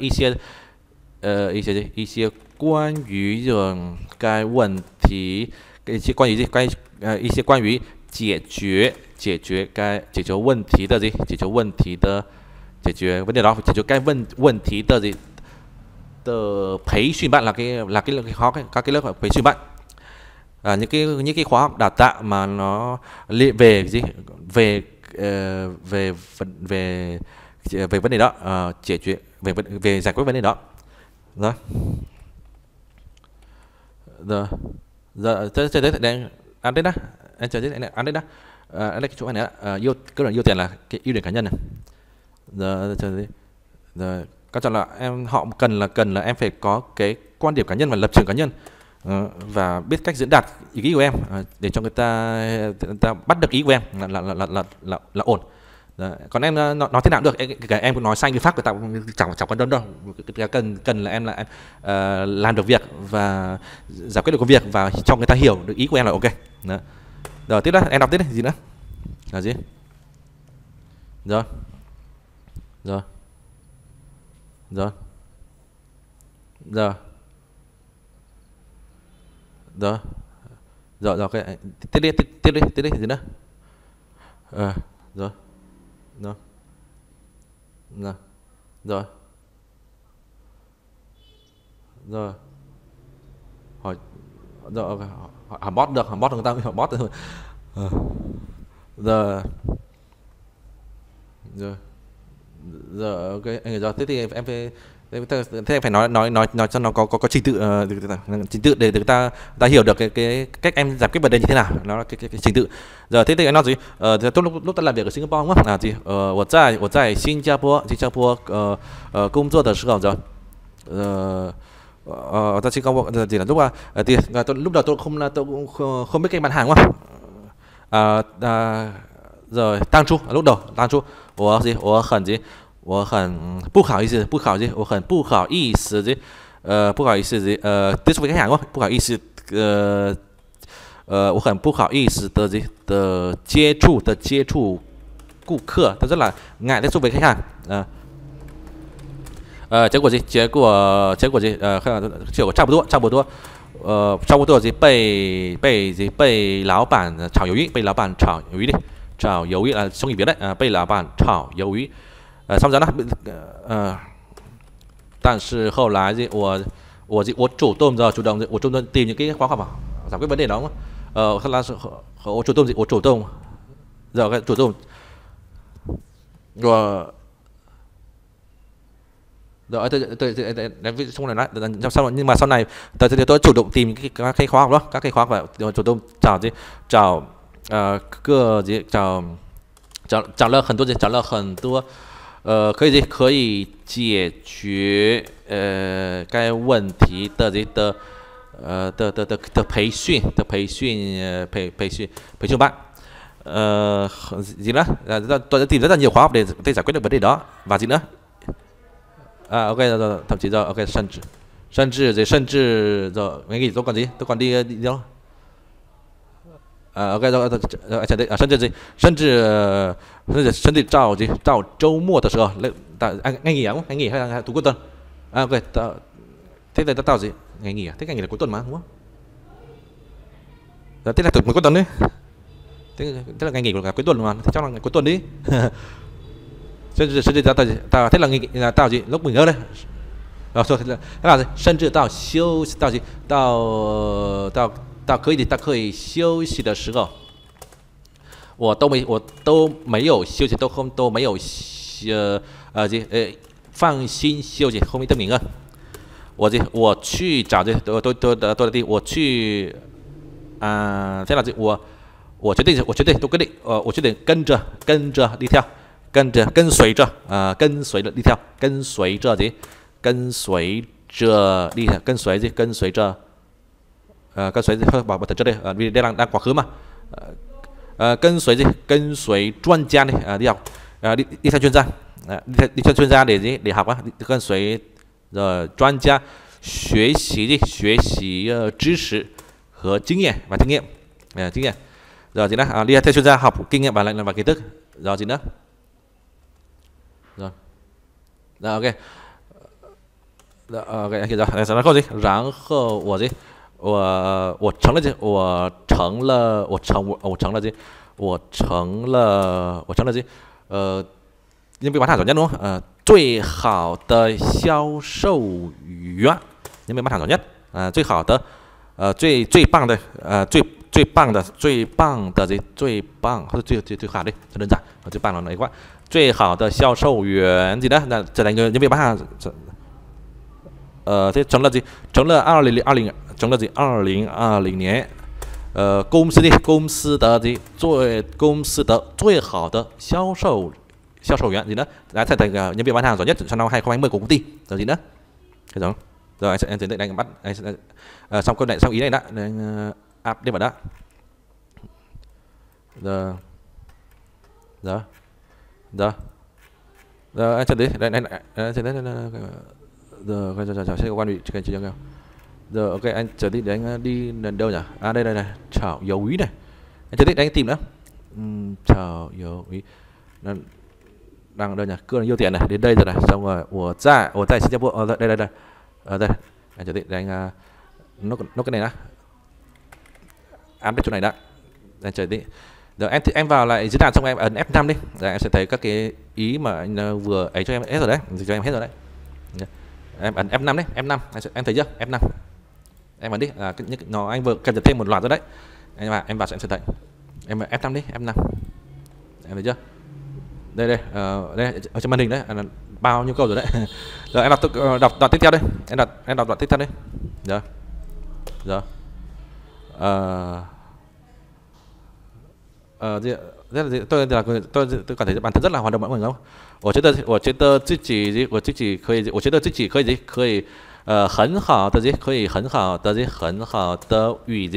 一些关于该问题一些关于解决问题的gì,解决问题的解决vấn đề đó,解决cái问题的gì的培训班là các cái lớp培训班, những cái khóa học đào tạo mà nó về gì, về vấn đề đó, về giải quyết vấn đề đó. Giờ tới đây ăn đấy đó, anh chờ đấy, ăn đấy đó. Đây cái chỗ này nữa, cái yêu tiền là cái ưu điểm cá nhân này. Giờ chờ đấy. Giờ quan trọng là họ cần là em phải có cái quan điểm cá nhân và lập trường cá nhân, và biết cách diễn đạt ý kiến của em để cho người ta bắt được ý của em là ổn. Còn em nói thế nào được, em cũng nói sai như pháp của tao chẳng quan tâm đâu. Cần là em làm được việc và giải quyết được công việc và cho người ta hiểu được ý của em là ok. Đó. Rồi tiếp đó em đọc tiếp này gì nữa là gì? Rồi. Rồi. Rồi. Rồi. Rồi. Rồi ok. Tiếp đi gì nữa? Rồi. Rồi. Rồi. Rồi. Rồi. Hỏi rồi ok. Hỏi bot được, hỏi bot người ta hỏi bot rồi. Rồi. Rồi. Rồi ok, anh rồi. Thế thì em phải thế em phải nói cho nó có trình tự trình tự để người ta hiểu được cái cách em giải quyết vấn đề như thế nào, nó là cái trình tự. Giờ thế thì anh nói gì? Tôi lúc ta làm việc ở Singapore đúng không? À gì? 我在新加坡工作的时候rồi. Ta chỉ có gì là lúc thì lúc đầu tôi cũng không biết cách bán hàng đúng không? Rồi lúc đầu 我很不好意思，我很不好意思的，不好意思的，这是với khách hàng đúng không? 不好意思，我很不好意思的接触顾客，他rất là ngại tiếp xúc với khách hàng. Kết quả gì? Kết quả gì? 结果差不多，差不多被老板炒鱿鱼，炒鱿鱼là xong nghỉ việc đấy, 被老板炒鱿鱼。xong rồi đó, 但是后来我主动tìm những cái khóa học giải quyết vấn đề đó đúng không? 后来是我主动rồi chủ động rồi xong này nhưng mà sau này tôi chủ động tìm các cái khóa học đó, các cái khóa học và chủ động找找了很多可以解决该问题的培训班. Gì nữa? Tôi đã tìm rất là nhiều khóa học để giải quyết được vấn đề đó. Và gì nữa? Ok rồi, thậm chí rồi ok, 甚至rồi nghe gì tôi còn gì? Tôi còn đi đâu? Ok rồi,甚至到周末的时候，anh nghỉ không? Anh nghỉ hay là cuối tuần? Ok, thế là tạo gì? Ngày nghỉ à? Thế ngày nghỉ là cuối tuần mà đúng không? Thế là cuối tuần đấy. Thế là ngày nghỉ của cả cuối tuần mà, thế chắc là ngày cuối tuần đi. Thế là nghỉ là tạo gì? Lúc mình ngơi đây. Rồi thế là gì? 甚至到休息到可以休息的时候，我都没有休息，都没有放心休息。后面的名啊，我去找这多的地，我去这样子，我决定都决定，我决定跟着đi theo，跟随着đi theo，跟随着bảo thật trước đây vì đây đang quá khứ mà. 跟随专家呢， đi học, đi theo chuyên gia, đi theo chuyên gia để học á,跟随专家学习知识和经验và kinh nghiệm. Rồi gì nữa? Đi theo chuyên gia học kinh nghiệm và kiến thức. Rồi gì nữa? Rồi ok. OK， rồi， 然后我成了nhân viên bán hàng giỏi nhất đúng không? 最好的销售员， nhân viên bán hàng giỏi nhất, 最好的最棒的最棒的最好đi, rất đơn giản, 最棒là quá. 最好的销售员gì đó là trở thành nhân viên bán hàng. Thế 成了2020年公司的最好的销售员gì nữa, đã trở thành nhân viên bán hàng giỏi nhất trong năm 2020 của công ty. Rồi gì nữa? Thế rồi. Rồi em đến đây anh bắt xong câu này, xong ý này đã, anh áp lên vào đó. Rồi anh đến đây giờ sẽ quan vị kênh chưa? Giờ ok, anh chờ tí để anh đi lần đâu nhỉ? Đây này, chảo dầu ý này. Anh chờ tí để anh tìm nữa. Chảo dầu ý. đang đâu nhỉ, cơ nhiêu tiền này, đến đây rồi này, xong rồi của tại新加坡, đây đây đây, đây anh chuẩn bị để anh nốt cái này đã, áp cái chỗ này đã, anh chuẩn bị. Rồi em vào lại diễn đàn xong em ấn F5 đi, rồi em sẽ thấy các cái ý mà anh vừa ấy cho em hết rồi đấy, cho em hết rồi đấy. Em ấn F5 đấy, F5, em thấy chưa? F5. Em ấn đi, nó anh vừa cập nhật thêm một loạt rồi đấy. Em vào sẽ em sẽ thấy. Em F5 đi, F5. Em thấy chưa? Đây đây, đây ở trên màn hình đấy, bao nhiêu câu rồi đấy. Rồi em đọc đoạn tiếp theo đây. Em đọc đoạn tiếp theo đây. Rồi. Rồi. Rất là tôi cảm thấy bản thân rất là hoạt động mọi người không? 我觉得自己可以，我觉得自己可以很好的可以很好的语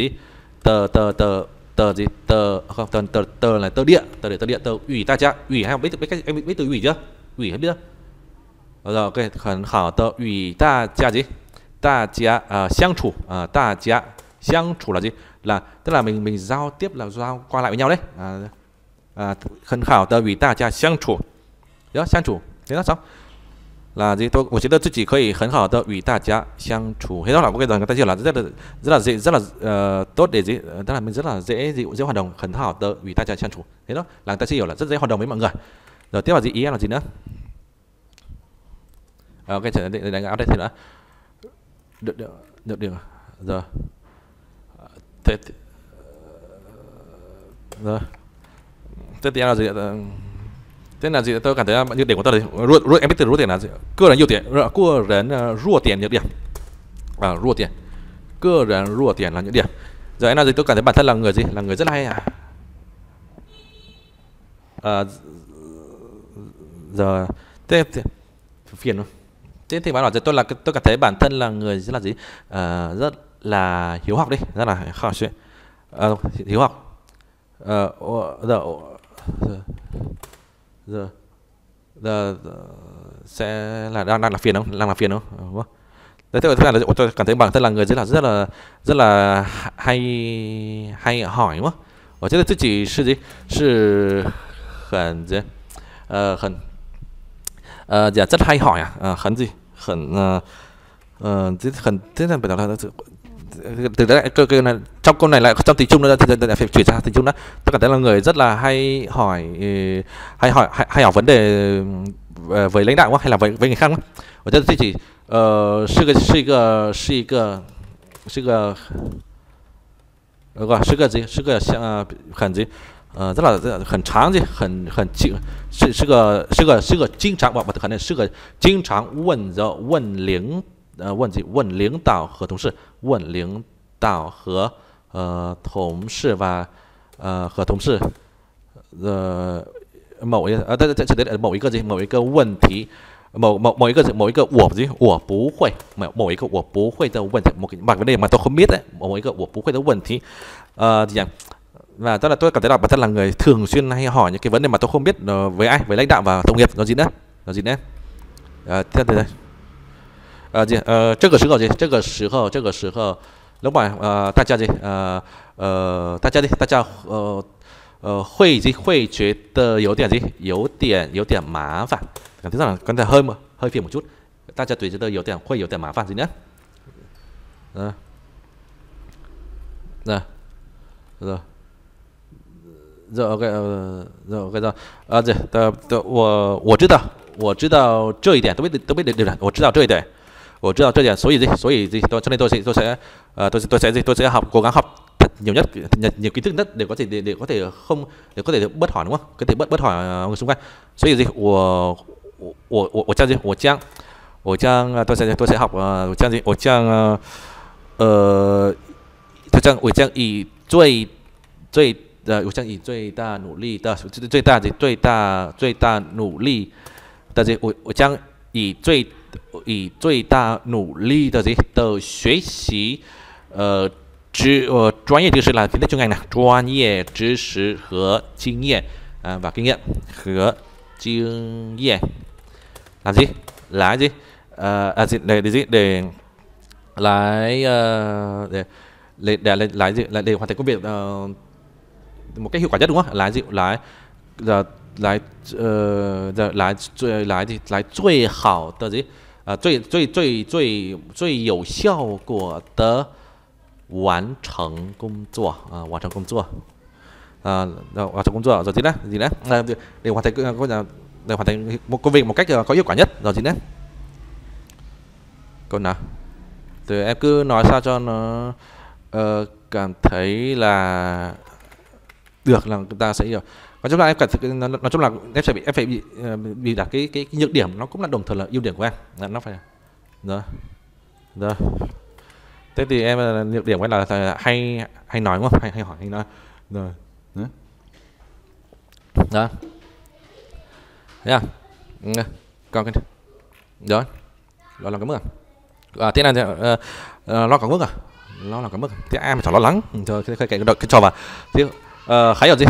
的là tơ địa tơ ủy大家ủy hay em biết từ ủy chưa? Ủy hay biết không? Rồi ok 很好的与大家大家相处大家相处là gì? Là tức là mình giao tiếp là giao qua lại với nhau đấy. 很好的与大家相处 đó 相处 thế đó xong là gì, tôi觉得自己可以很好的与大家相处 thế đó là một cái đoạn người ta hiểu là rất là dễ, rất là tốt để gì, tức là mình rất là dễ hoạt động 很好的与大家相处 thế đó là người ta sẽ hiểu là rất dễ hoạt động với mọi người. Rồi tiếp là gì, ý em là gì nữa? Ok trở lại đánh áo đây thì đã được rồi thế rồi tiếp theo là gì? Thế là gì, tôi cảm thấy nhược điểm của tôi là em biết từ rút tiền là gì? Cơ là nhiều tiền, cơ rắn rua tiền nhược điểm, rua tiền, cơ rắn rua tiền là nhược điểm. Giờ em là gì, tôi cảm thấy bản thân là người gì, là người rất là hay giờ thế phiền không? Thế thì bạn bảo tôi cảm thấy bản thân là người rất là gì, rất là hiếu học đi, rất là hiếu học. Giờ sẽ là đang là phiền không? Đang là phiền không? Đúng không? Đấy, tôi cảm thấy bản thân là người rất là hay hỏi đúng không? 我觉得自己是gì? 是很rất hay hỏi很gì? 很thế là phải là từ đấy trong câu này lại trong tiếng Trung nữa thì phải chuyển sang tiếng Trung đó. Tôi cảm thấy là người rất là hay hỏi vấn đề với lãnh đạo hay là với người khác không? 我觉得自己是个像很gì rất là很长gì是个经常可能是个经常问领导和同事，问领导和同事và 和同事某一个gì，某一个问题，某一个我不会，某一个我不会的问题，một vấn đề mà tôi không biết đấy,某一个我不会的问题，thì và tức là tôi cảm thấy là bản thân là người thường xuyên hay hỏi những cái vấn đề mà tôi không biết với ai, với lãnh đạo và đồng nghiệp, nó gì nữa, tiếp từ đây. 这个时候，老板大家会觉得有点麻烦，感觉上刚才hơi phiền một chút， 大家觉得会有点麻烦gì nữa? Rồi ok rồi. 我知道这一点，都biết điều này， 我知道这一点。我知道这点，所以cho nên tôi sẽ cố gắng học thật nhiều nhiều kiến thức nhất để có thể bớt hỏi đúng không? Có thể bớt hỏi người xung quanh. 所以tôi sẽ học我将以最大努力的努力的我将以最大努力的学习专业知识là kiến thức chuyên ngành này, 专业知识和经验và kinh nghiệm和经验 là gì? Là gì? Để hoàn thành công việc một cách hiệu quả nhất đúng không? Là gì? Là 来最好的最有效果的完成工作啊，完成工作完成công作rồi gì đấy để hoàn thành để hoàn thành một công việc một cách có hiệu quả nhất rồi gì đấy. Câu nào thì em cứ nói sao cho nó cảm thấy là được là chúng ta sẽ hiểu. Nói chung là em nói chung là em phải bị đặt cái nhược điểm nó cũng là đồng thời là ưu điểm của em, nó phải rồi rồi. Thế thì em nhược điểm của em là hay nói đúng không, hay hỏi hay nói rồi đó thấy à còn cái rồi lo làm cái mức thế này lo cả mức lo làm cả mức thế em phải lo lắng rồi cái trò vào chứ还有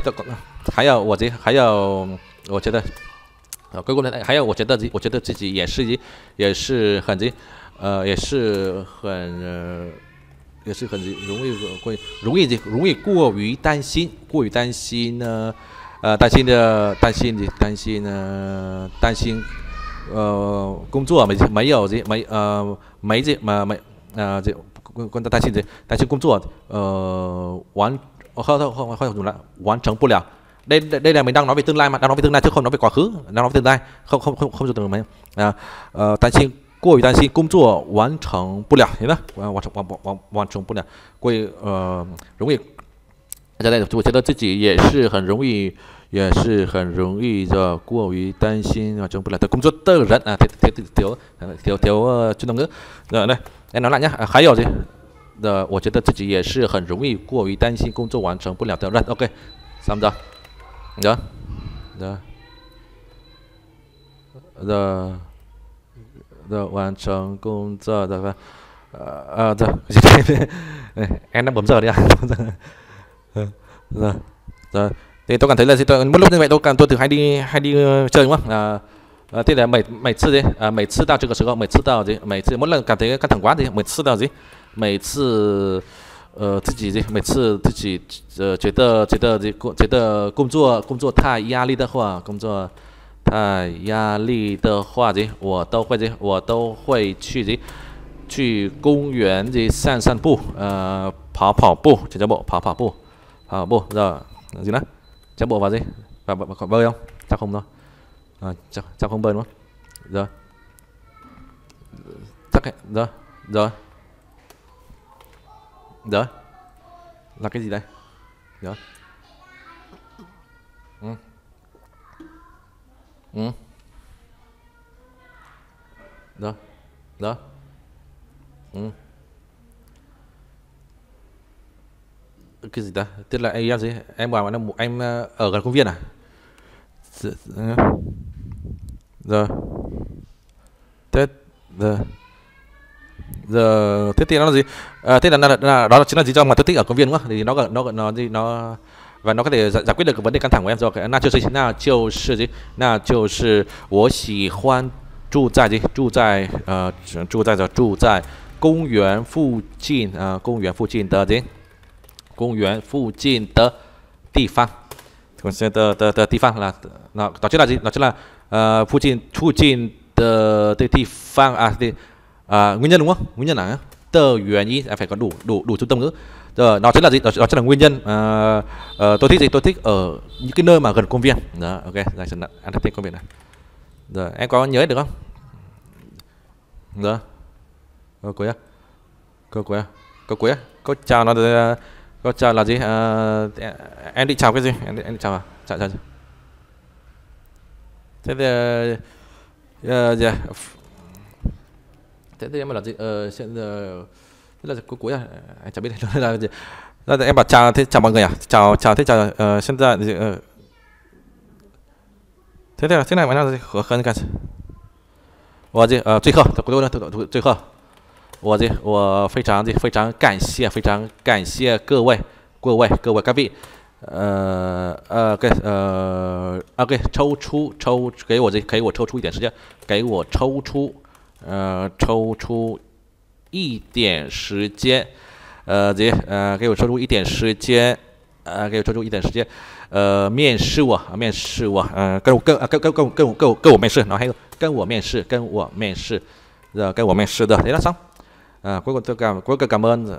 我觉得归功还有我觉得自己也是很容易过于担心呢担心工作没有担心工作完成不了. Đây là mình đang nói về tương lai mà, đang nói về tương lai chứ không nói về quá khứ, đang nói về tương lai, không dùng từ mấy.担心工作完成不了，对吧？完成不了，容易。在这里，我觉得自己也是很容易的过于担心完成不了的工作的人啊，thiếu chuyên ngữ. Rồi đây, em nói lại nhé. 还有我觉得自己也是很容易过于担心工作完成不了的人。OK， xong rồi. Rồi hoàn成工作rồi em đang bấm giờ đi à. Rồi thì tôi cảm thấy là một lúc như vậy tôi thường hay đi chơi đúng không? Thế là每次到这个时候，每次mỗi lần cảm thấy căng thẳng quá thì每次自己觉得工作太压力的话，我都会去公园散步，跑步，跑步rồi gì nữa, chạy bộ vào và bơi không? Chắc không đâu, chắc không bơi đúng không? Rồi chắc rồi là cái gì đây? Rồi đó cái gì ta, tức là em gì em bảo em ở gần công viên à? Rồi thế giờ thế thì nó là gì? Thế là đó chính là lý do mà tôi thích ở công viên đúng không? Thì nó và nó có thể giải quyết được cái vấn đề căng thẳng của em rồi.那就是我喜欢住在公园附近的地方的地方là đó chính là gì? Đó chính là附近的地方à thì nguyên nhân đúng không? Nguyên nhân là tờ原因phải có đủ trung tâm ngữ. Rồi đó chính là gì? Đó chính là nguyên nhân. Tôi thích gì? Tôi thích ở những cái nơi mà gần công viên. Đó, ok, rồi anh thích công viên này. Rồi em có nhớ được không? Rồi. Câu cuối á. Câu chào nó câu chào là gì? Em định chào cái gì? Em định chào à? Chào. Thế thì thế thì em bảo là gì? Hiện giờ thế là cuối à? Anh chẳng biết là gì. Em bảo chào thế chào mọi người à? Chào thế chào hiện在thế này mà nó很感谢我最后我非常感谢各位các vị OK 给我抽出一点时间，给我抽出一点时间，给我抽出一点时间给抽出一点时间，面试我，面试我，跟我面试，然后还有跟我面试，跟我面试，giờ跟我面试được, thế là xong. Cuối cùng cuối cùng cảm ơn,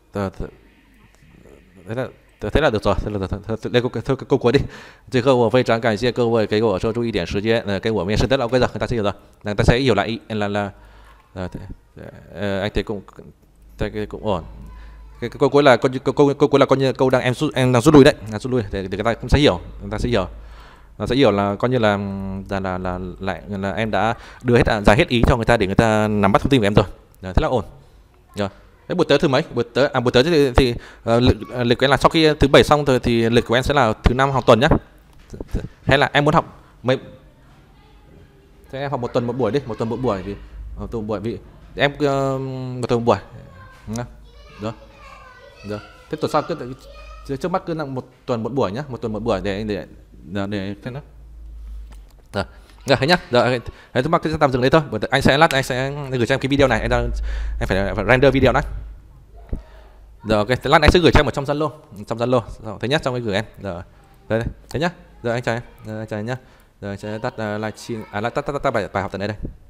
thế là được rồi, đây câu cuối đi. 最后我非常感谢各位给我抽出一点时间，给我面试，thế là ok rồi, người ta sẽ hiểu rồi, người ta sẽ hiểu lại là anh thấy cũng ổn. Cái câu cuối là coi như câu em đang rút lui đấy, rút lui để người ta cũng sẽ hiểu, người ta sẽ hiểu, nó sẽ hiểu là coi như là em đã đưa hết giải hết ý cho người ta để người ta nắm bắt thông tin của em rồi. Thế là ổn. Rồi. Thế buổi tới thứ mấy? Buổi tới thì lịch của em là sau khi thứ bảy xong rồi thì lịch của em sẽ là thứ năm học tuần nhá. Hay là em muốn học mấy? Thế em học một tuần một buổi đi, một tuần một buổi thì vì em một tuần một buổi. Được. Được. Thế tuần sau trước mắt cứ là một tuần một buổi nhá, một tuần một buổi để thế nó. Rồi. Rồi thấy nhá. Rồi thế trước mắt cứ tạm dừng đấy thôi. Anh sẽ gửi cho em cái video này, em phải render video đó. Rồi ok, lát anh sẽ gửi cho em ở trong Zalo. Rồi thế nhá, trong cái gửi em. Rồi. Đây thế nhá. Rồi anh chào em. Rồi anh chào em nhá. Rồi anh sẽ tắt livestream, tắt bài học tại đây.